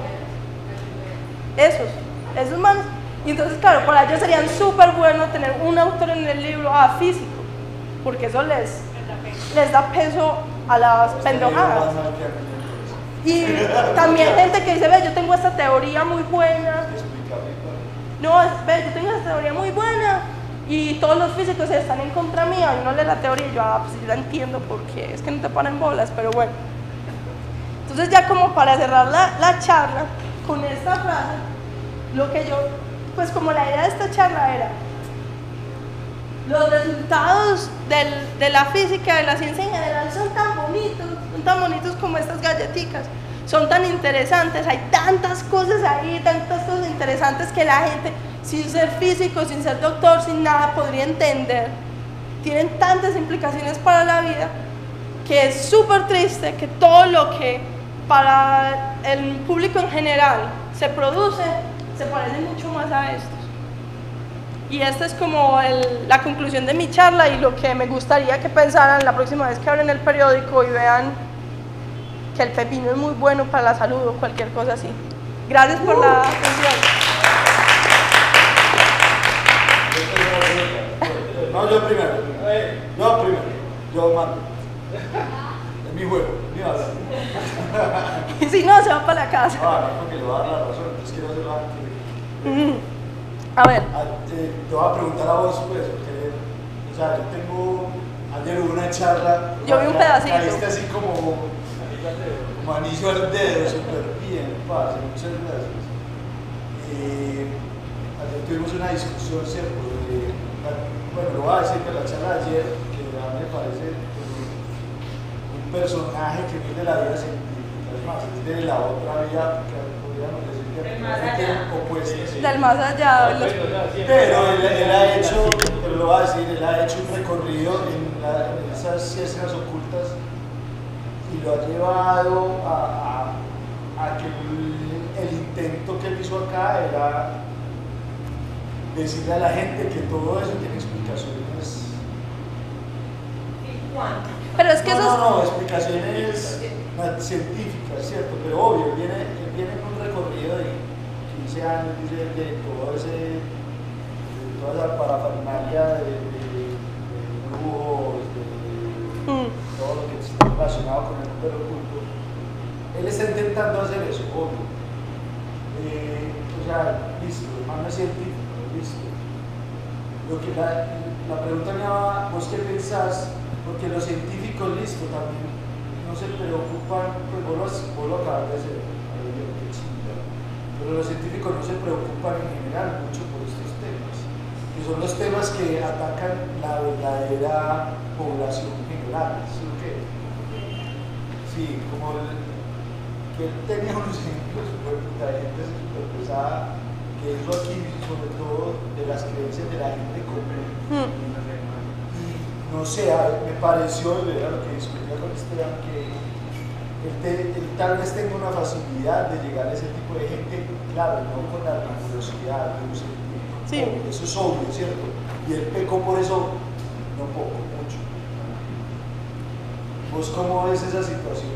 esos manes. Y entonces claro, para ellos serían súper bueno tener un autor en el libro físico, porque eso les da peso a las pendejadas. Y también gente que dice, yo tengo esta teoría muy buena. No, yo tengo esta teoría muy buena y todos los físicos están en contra mía. Y uno lee la teoría y yo, pues yo la entiendo porque es que no te ponen bolas, pero bueno. Entonces ya como para cerrar la charla con esta frase, lo que yo, pues como la idea de esta charla era, los resultados de la física, de la ciencia en general son tan bonitos como estas galletitas, son tan interesantes, hay tantas cosas ahí, tantas cosas interesantes que la gente, sin ser físico, sin ser doctor, sin nada, podría entender. Tienen tantas implicaciones para la vida que es súper triste que todo lo que para el público en general se produce se parece mucho más a estos. Y esta es como la conclusión de mi charla y lo que me gustaría que pensaran la próxima vez que abren el periódico y vean que el pepino es muy bueno para la salud o cualquier cosa así. Gracias por la atención. No, yo primero. Yo mando. Es mi juego, mi base. Y si no, se va para la casa. No, porque le voy a dar la razón, entonces quiero hacerlo antes. A ver. Te voy a preguntar a vos, pues, porque, o sea, yo tengo, ayer hubo una charla. Yo vi un pedacito. Caíste así como anillo al dedo, súper bien, parce, muchas gracias. Ayer tuvimos una discusión, ¿cierto? Bueno, lo voy a decir que la charla de ayer, que a mí me parece un personaje que viene de la vida científica, es más, es de la otra vida que podríamos decir que es opuesta. Del más allá. Pero él ha hecho, pero lo voy a decir, él ha hecho un recorrido en esas ciencias ocultas y lo ha llevado a que el intento que él hizo acá era decirle a la gente que todo eso tiene explicaciones. Pero es que no, explicaciones científicas, ¿cierto? Pero obvio, viene con un recorrido de 15 años de toda esa parafernalia de lujos, de todo lo que está relacionado con el mundo oculto. Él está intentando hacer eso, obvio. O sea, listo, el man no es científico, listo. Lo que la pregunta me va, ¿vos qué pensás? Porque los científicos, listo, también no se preocupan, pues vos lo acabas de hacer, qué chingada. Pero los científicos no se preocupan en general mucho por estos temas, que son los temas que atacan la verdadera población general, ¿sí o qué? Sí, como que él tenía unos ejemplos súper puta de gente súper pesada, que eso aquí, sobre todo, de las creencias de la gente común. Y no sé, me pareció, era lo que discutía con Esteban, que él tal vez tenga una facilidad de llegar a ese tipo de gente, claro, no con la rigurosidad de un científico. Sí. Eso es obvio, ¿cierto? Y él pecó por eso, no poco, mucho. ¿Vos cómo ves esa situación?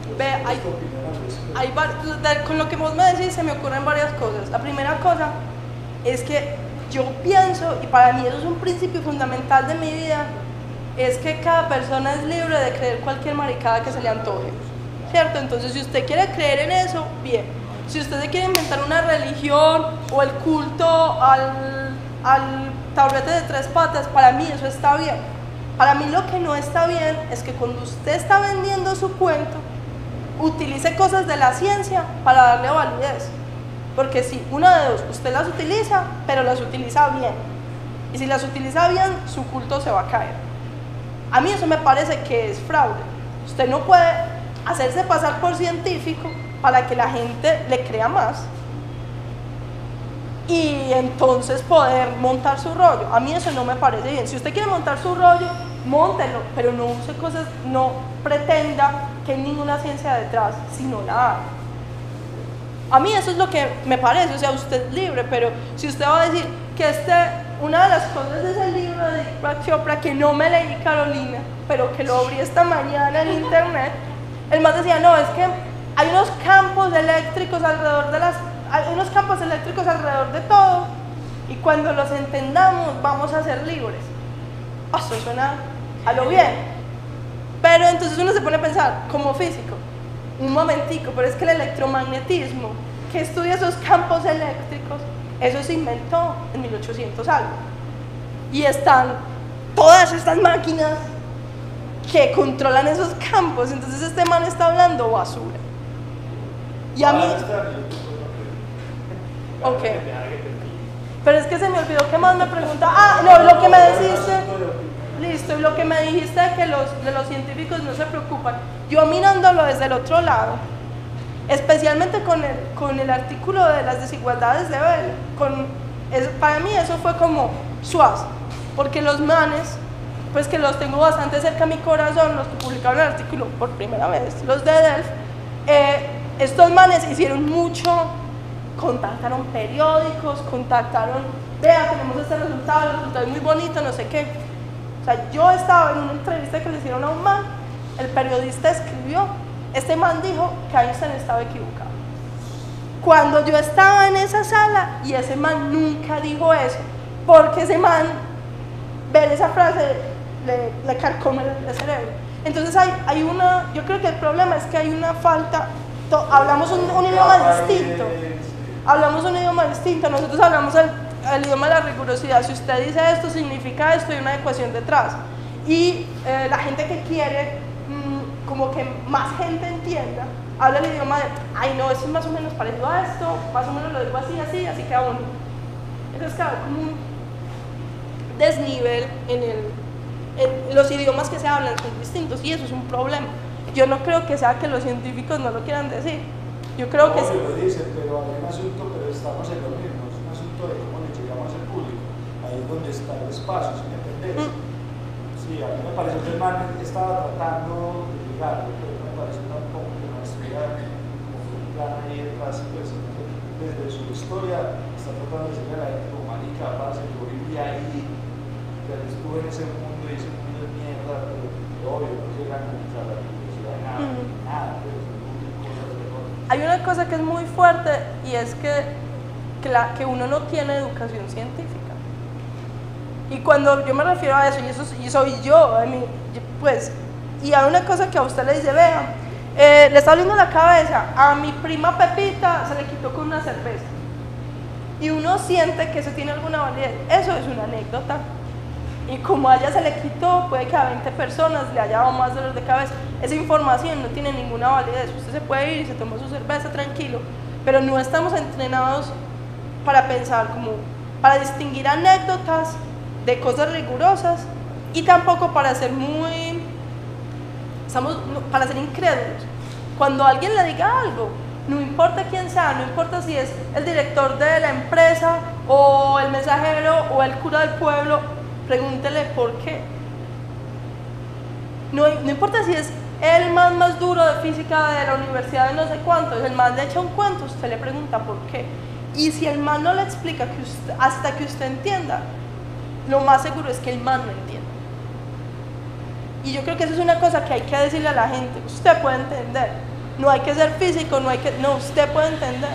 Con lo que vos me decís se me ocurren varias cosas. La primera cosa es que yo pienso, y para mí eso es un principio fundamental de mi vida, es que cada persona es libre de creer cualquier maricada que se le antoje, ¿cierto? Entonces, si usted quiere creer en eso, bien. Si usted se quiere inventar una religión o el culto al taburete de 3 patas, para mí eso está bien. Para mí lo que no está bien es que cuando usted está vendiendo su cuento, utilice cosas de la ciencia para darle validez. Porque si una de dos, usted las utiliza, pero las utiliza bien. Y si las utiliza bien, su culto se va a caer. A mí eso me parece que es fraude. Usted no puede hacerse pasar por científico para que la gente le crea más y entonces poder montar su rollo. A mí eso no me parece bien. Si usted quiere montar su rollo, móntelo, pero no use cosas, no pretenda que hay ninguna ciencia detrás, sino la hay. A mí eso es lo que me parece, o sea, usted es libre, pero si usted va a decir que una de las cosas es el libro de Deepak Chopra, que no me leí, Carolina, pero que lo abrí esta mañana en internet, el más decía, no, es que hay unos campos eléctricos alrededor de todo, y cuando los entendamos vamos a ser libres. Eso suena a lo bien, pero entonces uno se pone a pensar, como físico, un momentico, pero es que el electromagnetismo, que estudia esos campos eléctricos, eso se inventó en 1800 algo, y están todas estas máquinas que controlan esos campos. Entonces este man está hablando basura. Y a mí... Ok. Pero es que se me olvidó que más me pregunta. Ah, no, lo que me dijiste. Listo, y lo que me dijiste de que los científicos no se preocupan. Yo mirándolo desde el otro lado, especialmente con el artículo de las desigualdades de Bell, para mí eso fue como suaz, porque los manes, pues que los tengo bastante cerca a mi corazón, los que publicaron el artículo por primera vez, los de Delft, estos manes hicieron mucho, contactaron periódicos, contactaron vea, tenemos este resultado, el resultado es muy bonito, no sé qué. O sea, yo estaba en una entrevista que le hicieron a un man, el periodista escribió, este man dijo que Einstein estaba equivocado. Cuando yo estaba en esa sala y ese man nunca dijo eso, porque ese man, ver esa frase, le carcome el cerebro. Entonces hay una, yo creo que el problema es que hay una falta, hablamos un idioma distinto, nosotros hablamos el idioma de la rigurosidad, si usted dice esto significa esto, hay una ecuación detrás, y la gente que quiere como que más gente entienda, habla el idioma de, ay no, esto es más o menos parecido a esto, más o menos lo digo así, así queda bonito. Entonces claro, como un desnivel en los idiomas que se hablan son distintos y eso es un problema. Yo no creo que sea que los científicos no lo quieran decir, yo creo que sí. Lo dicen, pero hay un asunto, pero estamos en lo mismo, es un asunto de cómo le llegamos al público, ahí es donde está el espacio, ¿sí me entendés? Sí, a mí me pareció que el man estaba tratando de llegar, pero me pareció tampoco que no estuviera como un plan ahí detrás, pues desde su historia está tratando de decirle a la gente como marica, parce, yo viví ahí, ya estuve en ese mundo y ese mundo es mierda, pero obvio, no llegan a la universidad, nada, pero cosas de todo. Hay una cosa que es muy fuerte y es que uno no tiene educación científica. Y cuando yo me refiero a eso, y soy yo, pues, y hay una cosa que a usted le dice, vea, le está doliendo la cabeza, a mi prima Pepita se le quitó con una cerveza. Y uno siente que eso tiene alguna validez, eso es una anécdota. Y como a ella se le quitó, puede que a 20 personas le haya dado más dolor de cabeza. Esa información no tiene ninguna validez, usted se puede ir y se toma su cerveza tranquilo, pero no estamos entrenados para pensar como, para distinguir anécdotas de cosas rigurosas y tampoco para ser para ser incrédulos. Cuando alguien le diga algo, no importa quién sea, no importa si es el director de la empresa o el mensajero o el cura del pueblo, pregúntele por qué. No importa si es el man más duro de física de la universidad de no sé cuántos, el man le echa un cuento, usted le pregunta por qué. Y si el man no le explica hasta que usted entienda, lo más seguro es que el man no entienda. Y yo creo que eso es una cosa que hay que decirle a la gente, usted puede entender, no hay que ser físico, no, usted puede entender.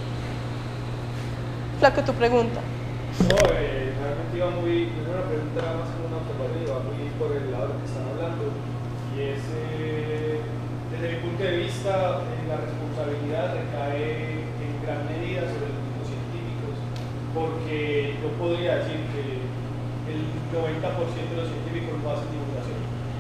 Flaco, tu pregunta. No, realmente iba muy, es una pregunta más como una observación, va muy por el lado de lo que están hablando, y es, desde mi punto de vista, la responsabilidad recae en gran medida sobre los científicos, porque yo podría decir que el 90% de los científicos no hacen divulgación.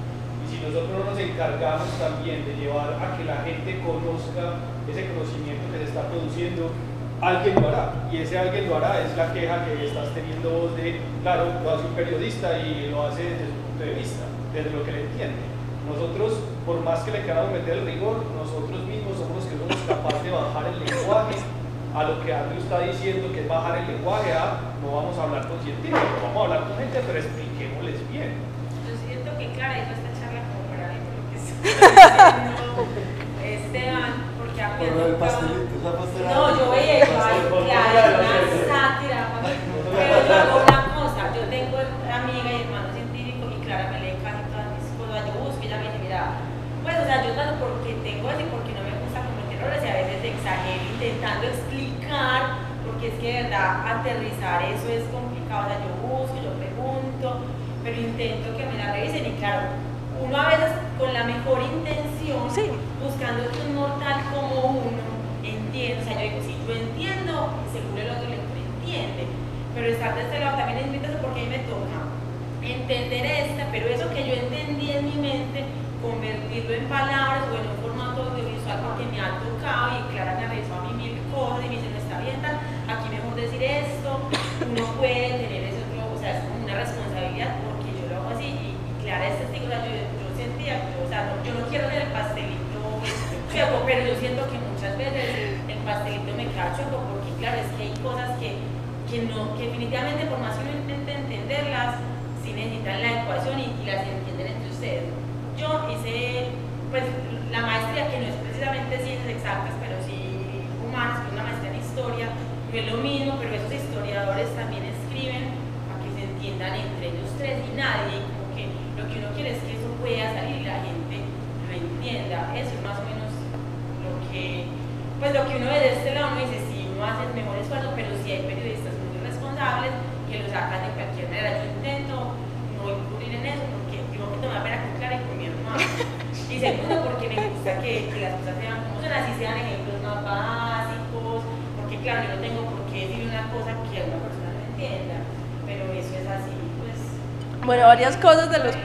Y si nosotros no nos encargamos también de llevar a que la gente conozca ese conocimiento que se está produciendo, alguien lo hará. Y ese alguien lo hará es la queja que estás teniendo vos de, claro, lo hace un periodista y lo hace desde su punto de vista, desde lo que le entiende. Nosotros, por más que le queramos meter el rigor, nosotros mismos somos los que somos capaces de bajar el lenguaje a lo que Andrew está diciendo, que es bajar el lenguaje a no vamos a hablar con científicos, vamos a hablar con gente, pero expliquémosles bien. Yo siento que, claro, hizo esta charla como para mí, por lo que está diciendo Esteban, porque a mí el pastelito, esa pastelera. no, yo veía igual, claro, una sátira, pero yo hago una cosa, yo tengo amiga y hermano científico y Clara me lee casi todas mis cosas, yo busco y ella me dice, mira, pues, o sea, yo tanto porque tengo eso y porque no me gusta cometer errores y a veces exagero intentando explicar, porque es que de verdad aterrizar eso es complicado, o sea, yo busco, yo pregunto, pero intento que me la revisen y claro, uno a veces con la mejor intención, Sí. buscando que un mortal como uno entienda, o sea, yo digo, si yo entiendo, seguro el otro lector entiende, pero estar de este lado también es invitación porque a mí me toca entender pero eso que yo entendí en mi mente, convertirlo en palabras o en un formato audiovisual porque me ha tocado y Clara me revisó a mí mil cosas y me dice, no está bien, aquí mejor decir esto, uno puede tener ese otro, o sea, es como una responsabilidad porque yo lo hago así y Clara es testigo, o sea, yo sentía, o sea, yo no quiero ver el pastelito choco, pero yo siento que muchas veces el pastelito me queda choco porque claro, es que hay cosas que definitivamente por más que uno intente entenderlas, sí necesitan la ecuación y las entienden entre ustedes. Yo hice pues la maestría que no es precisamente ciencias exactas, pero sí humanas, que es una maestría en historia, no es lo mismo, pero esos historiadores también escriben entiendan entre ellos tres y nadie, como que lo que uno quiere es que eso pueda salir y la gente lo entienda. Eso es más o menos lo que uno ve de este lado. Uno dice, sí, uno hace el mejor esfuerzo, pero sí hay periodistas muy responsables que lo sacan de cualquier manera. Yo intento no incurrir en eso porque yo me voy a ver a Clara y con mi hermano. Y segundo, porque me gusta que las cosas sean como son, así sean ejemplos más básicos, porque claro, yo no tengo por qué decir una cosa que a una persona no entienda, pero eso es así, pues. Bueno, varias cosas de los...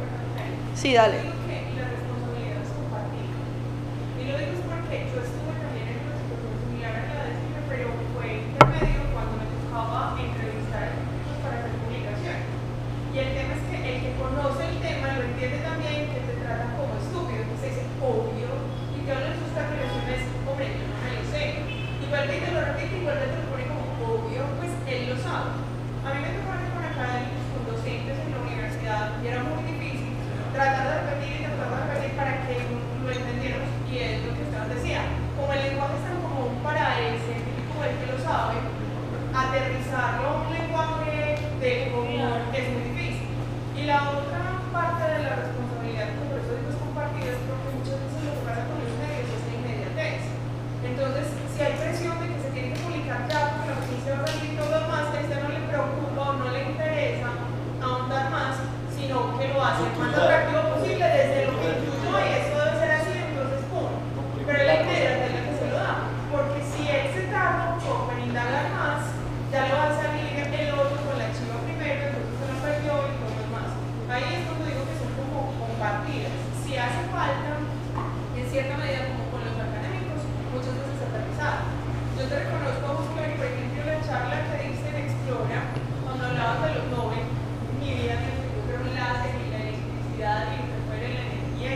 Sí, dale. La responsabilidad es compartida. Y lo digo es porque yo estuve también en una situación similar a la de Silvia, pero fue intermedio cuando me tocaba entrevistar a científicos para hacer publicación. Y el tema es que el que conoce el tema lo entiende también, que te tratan como estúpido, que se dice obvio, y que uno de sus calculaciones, hombre, yo no me lo sé. Y vuelve y te lo repite y vuelve y te lo pone como obvio, pues él lo sabe. A mí me tocó con académicos, con docentes en la universidad, y era muy difícil tratar de repetir y tratar de repetir para que lo entendiéramos, y es lo que ustedes decían. Como el lenguaje es tan común para el científico, el que lo sabe, aterrizarlo a un lenguaje de común es muy difícil. Y la otra parte de la responsabilidad, que por eso digo es compartida, es porque muchas veces lo que pasa con los medios es la inmediatez. Entonces, si hay presión de que se tiene que publicar ya, porque la noticia va a salir y todo lo demás, a usted no le preocupa o no le interesa ahondar más, sino que lo hace el más atractivo posible desde lo que intuyó, y eso debe ser así, entonces pum. Pero la inmediatez es la que se lo da, porque si él se tarda un poco en indagar más, ya le va a salir el otro con la chiva primero, entonces se lo perdió y todo lo demás. Ahí es cuando digo que son como compartidas. Si hace falta, en cierta medida, como con los académicos, muchas veces aterrizar. Yo te reconozco a vos, Clary, por ejemplo, la charla que diste en Explora, cuando hablabas de los Nobel, mi vida me explicó un láser y la electricidad y lo que fuera la energía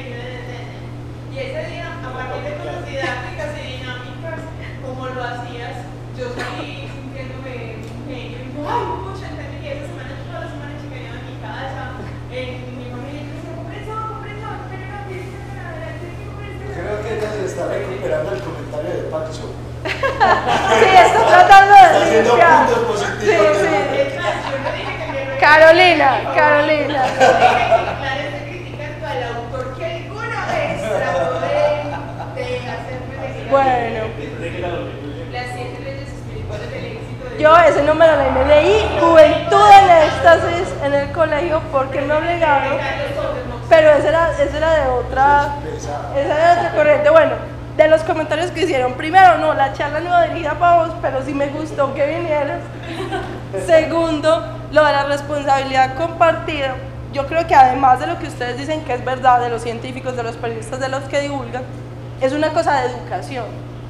y ese día, a partir de cosas didácticas y dinámicas, como lo hacías, yo salí sintiéndome un genio y digo, ay, mucha entendí que esa semana, toda la semana chicaneaba en mi casa, en mi familia, y yo decía, comprensión, pero no, Creo que ella se está recuperando el comentario de Pacho. Sí, está tratando de Está haciendo limpiar. puntos positivos. Sí, sí. es más, yo no dije que me Carolina. Claro, estoy criticando al autor que alguna vez trató de hacerme decir Bueno, las 7 leyes espirituales del éxito de yo ese no me lo leí. Me leí Juventud en Éxtasis en el colegio porque me obligaron. Pero esa era de otra, esa era de otra corriente. Bueno, de los comentarios que hicieron, primero, no, la charla no iba dirigida para vos, pero sí me gustó que vinieras. Segundo, lo de la responsabilidad compartida. Yo creo que además de lo que ustedes dicen que es verdad, de los científicos, de los periodistas, de los que divulgan, es una cosa de educación.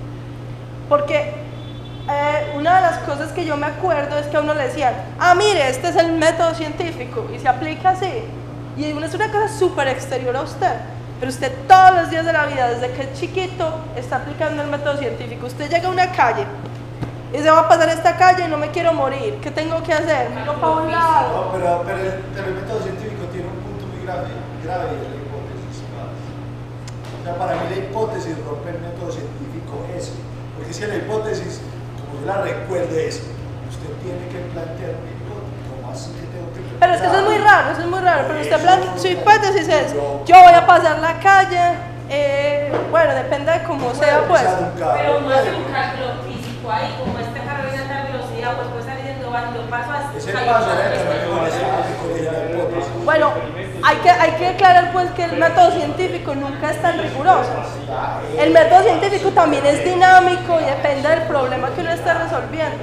Porque una de las cosas que yo me acuerdo es que a uno le decían, ah, mire, este es el método científico, y se aplica así. Y es una cosa súper exterior a usted, pero usted todos los días de la vida, desde que es chiquito, está aplicando el método científico. Usted llega a una calle y se va a pasar esta calle y no me quiero morir, ¿qué tengo que hacer? Miro para un lado. No, pero el método científico tiene un punto muy grave y es la hipótesis. O sea, para mí la hipótesis rompe el método científico eso, porque si la hipótesis, como yo la recuerdo, es usted tiene que plantear una hipótesis, ¿cómo así que tengo que plantear? Pero es que eso es muy raro, pero usted plantea, su hipótesis es, yo voy a pasar la calle, bueno, depende de cómo sea, pues. Pero no hace un cálculo físico ahí, como esta Carolina a tal velocidad, pues puede estar diciendo, lo paso así. Ese paso era el que no la hipótesis. Bueno, hay que aclarar pues que el método científico nunca es tan riguroso. El método científico también es dinámico y depende del problema que uno esté resolviendo.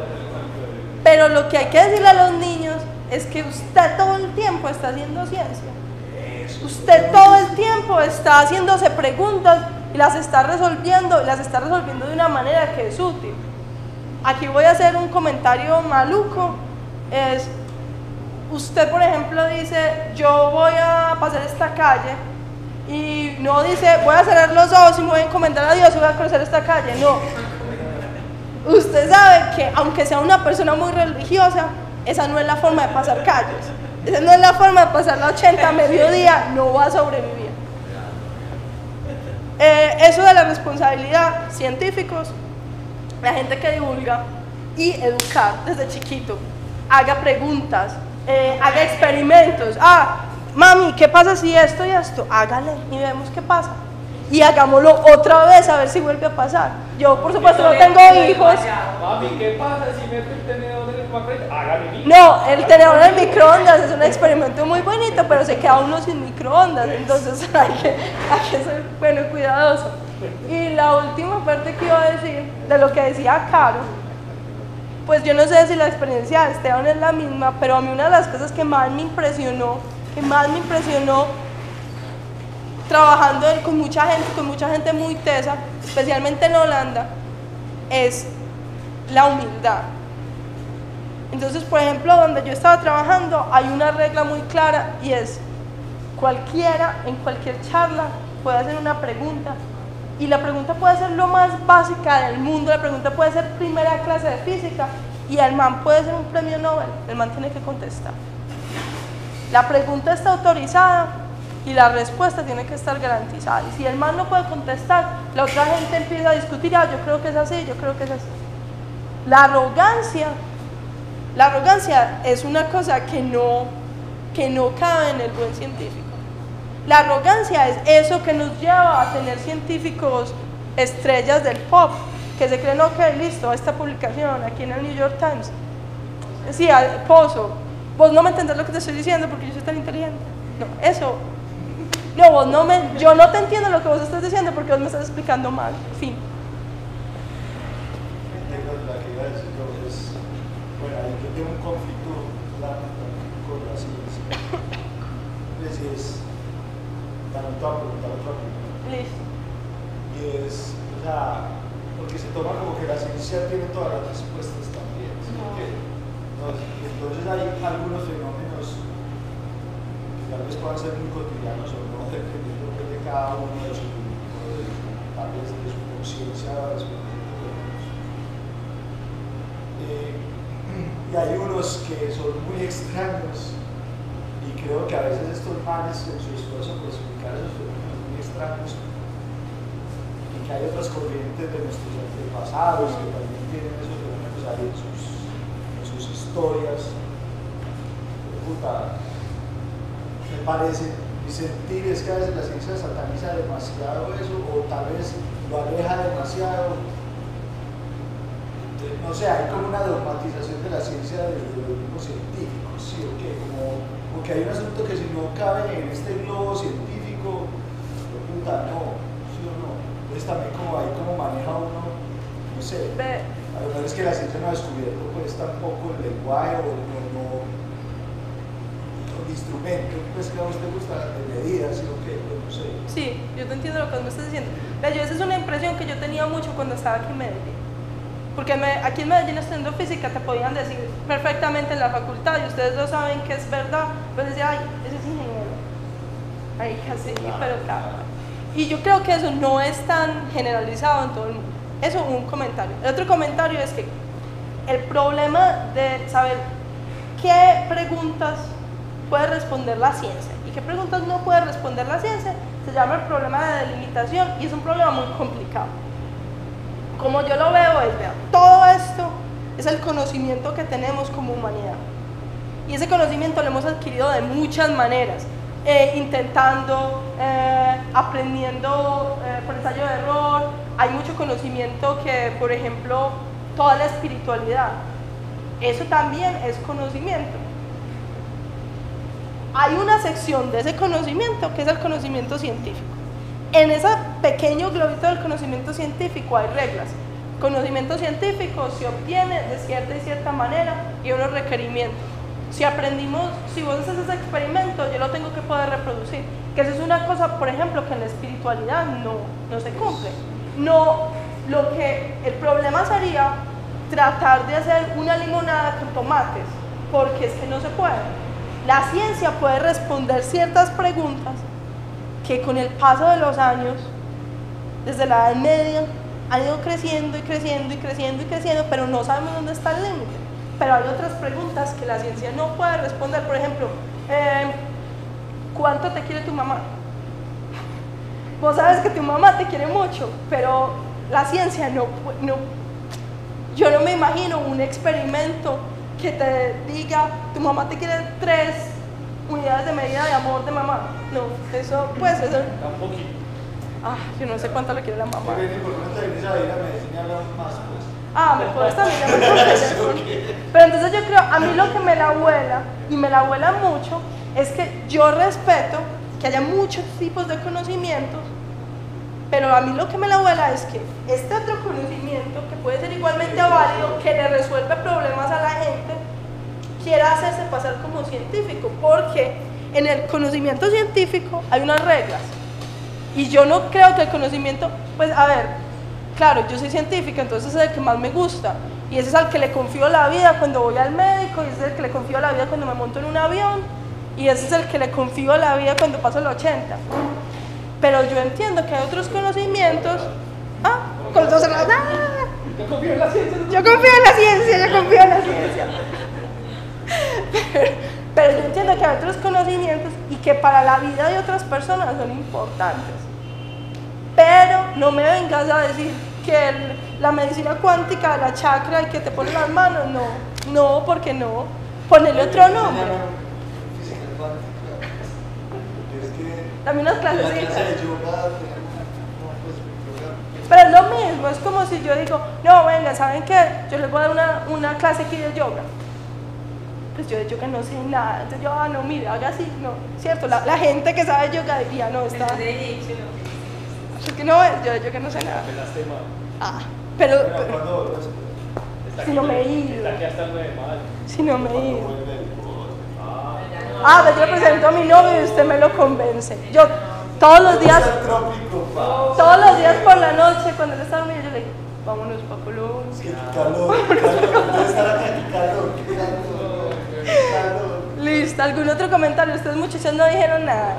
Pero lo que hay que decirle a los niños es que usted todo el tiempo está haciendo ciencia. Usted todo el tiempo está haciéndose preguntas y las está resolviendo de una manera que es útil. Aquí voy a hacer un comentario maluco. Usted, por ejemplo, dice, yo voy a pasar esta calle y no dice, voy a cerrar los ojos y me voy a encomendar a Dios y voy a cruzar esta calle. No. Usted sabe que aunque sea una persona muy religiosa, esa no es la forma de pasar calles. Esa no es la forma de pasar la 80 a mediodía, no va a sobrevivir. Eso de la responsabilidad, científicos, la gente que divulga y educar desde chiquito, haga preguntas, haga experimentos. Mami, ¿qué pasa si esto y esto? Hágale y vemos qué pasa. Y hagámoslo otra vez a ver si vuelve a pasar. Yo, por supuesto, no tengo hijos. Mami, ¿qué pasa si meto el tenedor en el papel? Hágale. No, el tenedor en el microondas es un experimento muy bonito, pero se queda uno sin microondas, entonces hay que ser, bueno, cuidadoso. Y la última parte que iba a decir, de lo que decía Caro, pues yo no sé si la experiencia de Esteban es la misma, pero a mí una de las cosas que más me impresionó trabajando con mucha gente muy tesa, especialmente en Holanda, es la humildad. Entonces, por ejemplo, donde yo estaba trabajando hay una regla muy clara y es: cualquiera, en cualquier charla, puede hacer una pregunta, y la pregunta puede ser lo más básica del mundo, la pregunta puede ser primera clase de física, y el man puede ser un premio Nobel, el man tiene que contestar. La pregunta está autorizada y la respuesta tiene que estar garantizada, y si el man no puede contestar, la otra gente empieza a discutir: yo creo que es así, yo creo que es así. La arrogancia es una cosa que no cabe en el buen científico. La arrogancia es eso que nos lleva a tener científicos estrellas del pop, que se creen: ok, listo, esta publicación aquí en el New York Times. Sí, Pozo, vos no me entendés lo que te estoy diciendo porque yo soy tan inteligente. No, eso. No, yo no te entiendo lo que vos estás diciendo porque vos me estás explicando mal. Fin. Bueno, yo tengo un conflicto con la ciencia. Entonces, también te voy a preguntar otra pregunta. Listo. Y es, o sea, porque se toma como que la ciencia tiene todas las respuestas también. ¿Sí? No. Entonces hay algunos fenómenos que tal vez puedan ser muy cotidianos o no, dependiendo de cada uno de su, tal vez de su conciencia. Y hay unos que son muy extraños, y creo que a veces estos manes en su esfuerzo por explicar esos fenómenos muy extraños, y que hay otras corrientes de nuestros antepasados que también tienen esos fenómenos ahí en sus historias. Me parece, mi sentir es que a veces la ciencia sataniza demasiado eso, o tal vez lo aleja demasiado. No sé, hay como una dogmatización de la ciencia de los mismos científicos, ¿sí o qué? Como que hay un asunto que si no cabe en este globo científico, no, ¿sí o no? Entonces también como ahí como maneja uno, no sé, a lo mejor es que la ciencia no ha descubierto pues tampoco el lenguaje o el instrumento, pues que a usted gusta de medidas, ¿sí o qué? Pues no sé. Sí, yo te entiendo lo que me estás diciendo. Esa es una impresión que yo tenía mucho cuando estaba aquí en Medellín. Porque aquí en Medellín, estudiando física, te podían decir perfectamente en la facultad, y ustedes no saben que es verdad, pues decía: ay, ese es ingeniero. Ay, casi, pero claro. Y yo creo que eso no es tan generalizado en todo el mundo. Eso es un comentario. El otro comentario es que el problema de saber qué preguntas puede responder la ciencia y qué preguntas no puede responder la ciencia se llama el problema de delimitación, y es un problema muy complicado. Como yo lo veo es, vean, todo esto es el conocimiento que tenemos como humanidad, y ese conocimiento lo hemos adquirido de muchas maneras, intentando, aprendiendo por ensayo de error. Hay mucho conocimiento que, por ejemplo, toda la espiritualidad, eso también es conocimiento. Hay una sección de ese conocimiento que es el conocimiento científico. En ese pequeño globito del conocimiento científico hay reglas. El conocimiento científico se obtiene de cierta manera y unos requerimientos. Si vos haces ese experimento, yo lo tengo que poder reproducir. Que eso es una cosa, por ejemplo, que en la espiritualidad no se cumple. El problema sería tratar de hacer una limonada con tomates, porque es que no se puede. La ciencia puede responder ciertas preguntas que con el paso de los años, desde la Edad Media, han ido creciendo y creciendo y creciendo y creciendo, pero no sabemos dónde está el límite. Pero hay otras preguntas que la ciencia no puede responder. Por ejemplo, ¿cuánto te quiere tu mamá? Vos sabes que tu mamá te quiere mucho, pero la ciencia no. Yo no me imagino un experimento que te diga, tu mamá te quiere 3 unidades de medida de amor de mamá. No, eso, pues eso. Tampoco. Yo no sé cuánto le quiere la mamá. Por qué no te vienes a ir a Medellín y hablamos más, pues? Me puedes también llamar por teléfono. Pero entonces yo creo, a mí lo que me la abuela, y me la abuela mucho, es que yo respeto que haya muchos tipos de conocimientos, pero a mí lo que me la abuela es que este otro conocimiento, que puede ser igualmente válido, que le resuelve problemas a la gente, quiera hacerse pasar como científico, porque en el conocimiento científico hay unas reglas, y yo no creo que el conocimiento, pues a ver, claro, yo soy científica, entonces es el que más me gusta, y ese es al que le confío la vida cuando voy al médico, y ese es el que le confío la vida cuando me monto en un avión, y ese es el que le confío la vida cuando paso el 80. Pero yo entiendo que hay otros conocimientos. Con los dos cerrados. Yo confío en la ciencia. Yo confío en la ciencia, yo confío en la ciencia. Pero yo entiendo que hay otros conocimientos y que para la vida de otras personas son importantes. Pero no me vengas a decir que la medicina cuántica, la chakra y que te ponen las manos, no, porque no. Ponerle otro nombre. Física cuántica. Dame unas clases. Pues, pero es lo mismo, es como si yo digo, no, venga, ¿saben qué? Yo les voy a dar una clase aquí de yoga. Pues yo de yoga no sé nada, entonces yo, no, mire, haga así, no, ¿cierto? La gente que sabe yoga diría, no, está... Es que no, yo de yoga no sé nada. Pero si no me he ido. Está aquí hasta el 9 de mayo. Si no me he ido. Yo le presento a mi novio y usted me lo convence. Yo todos los días por la noche, cuando él está dormido, yo le digo, vámonos pa' Colombia. Sí, calor. Debe estar acá, calor. Listo, ¿algún otro comentario? Ustedes muchachos no dijeron nada.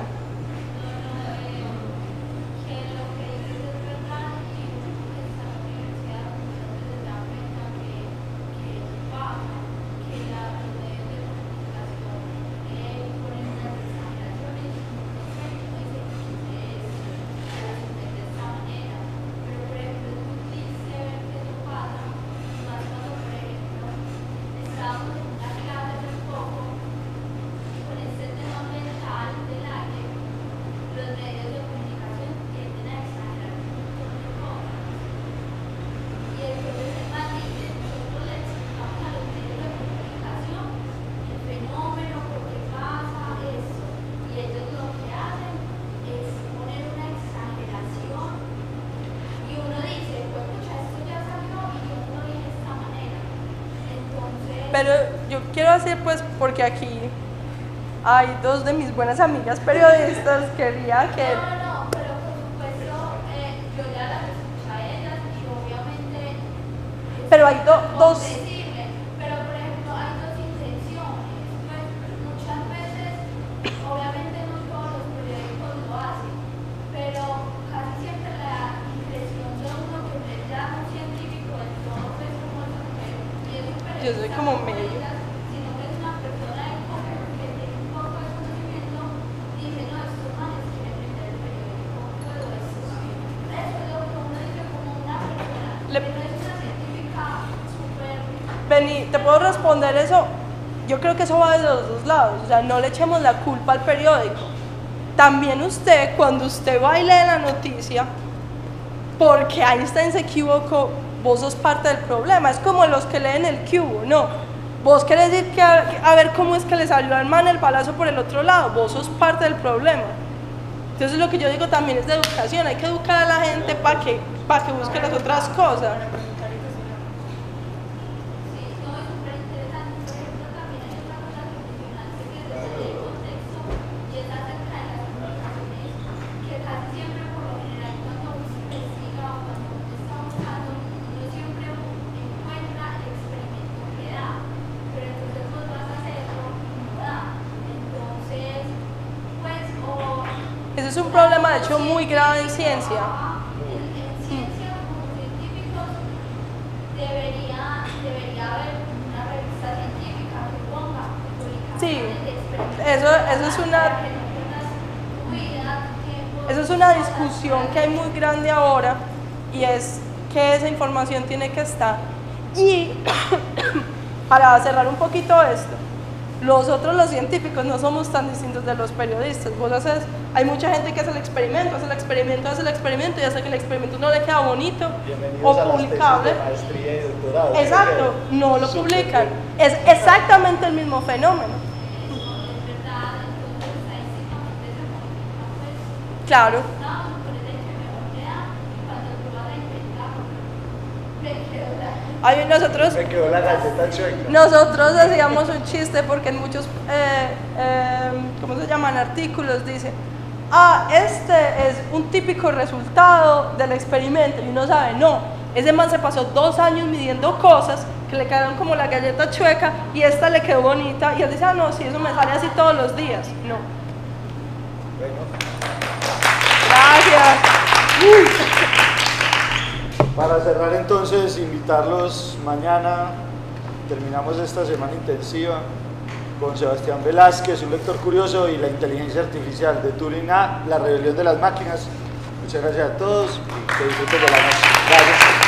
Pero yo quiero decir, pues, porque aquí hay 2 de mis buenas amigas periodistas, quería que... No, pero por supuesto, yo ya las escuché a ellas y obviamente... Pero hay dos... Pero, por ejemplo, hay 2 intenciones. Pues, muchas veces, obviamente no todos los periódicos lo hacen, pero casi siempre la impresión de uno que me llama un científico de todo es como el mujer. Y es un Yo soy como medio. sino que es una persona de comer que tiene un poco de conocimiento, dice, no, estos manes quieren vender el periódico, todo eso. Eso es lo que uno dice como una persona, que no es una científica súper... Vení, ¿te puedo responder eso? Yo creo que eso va de los 2 lados, o sea, no le echemos la culpa al periódico. También usted, cuando usted va y lee la noticia, porque Einstein se equivocó, vos sos parte del problema. Es como los que leen el cubo, no. Vos querés decir que a ver cómo es que le salió al man el balazo por el otro lado, vos sos parte del problema. Entonces lo que yo digo también es de educación, hay que educar a la gente para que busque las otras cosas. Sí, no, es súper interesante. Por ejemplo, también hay otra cosa que mencionaste que es el contexto y es acerca de las comunicaciones, que casi siempre, por lo general, cuando uno investiga o cuando uno está buscando, uno siempre encuentra el experimento que da, pero entonces vos vas a hacerlo y no da. Entonces, pues, o... Ese es un problema, de hecho, muy grave en ciencia. En ciencia, como científicos, debería haber una revista científica que ponga Sí, publicaciones de experimentos eso es una... para que no pierdas tu vida, tiempo. Esa es una discusión que hay muy grande ahora y es que esa información tiene que estar. Y para cerrar un poquito esto, nosotros los científicos no somos tan distintos de los periodistas. Hay mucha gente que hace el experimento y hasta que el experimento no le queda bonito o publicable. Maestría y doctorado. Exacto, no lo publican. Es exactamente el mismo fenómeno. Claro. Me quedó la galleta chueca. Nosotros hacíamos un chiste porque en muchos, ¿cómo se llaman? Artículos dice, este es un típico resultado del experimento, y uno sabe, no, ese man se pasó 2 años midiendo cosas que le quedaron como la galleta chueca y esta le quedó bonita, y él dice, no, sí, eso me sale así todos los días. No. Bueno. Gracias. Para cerrar entonces, invitarlos mañana, terminamos esta semana intensiva con Sebastián Velázquez, un lector curioso, y la inteligencia artificial de Turing A, la rebelión de las máquinas. Muchas gracias a todos y que disfruten de la noche. Gracias.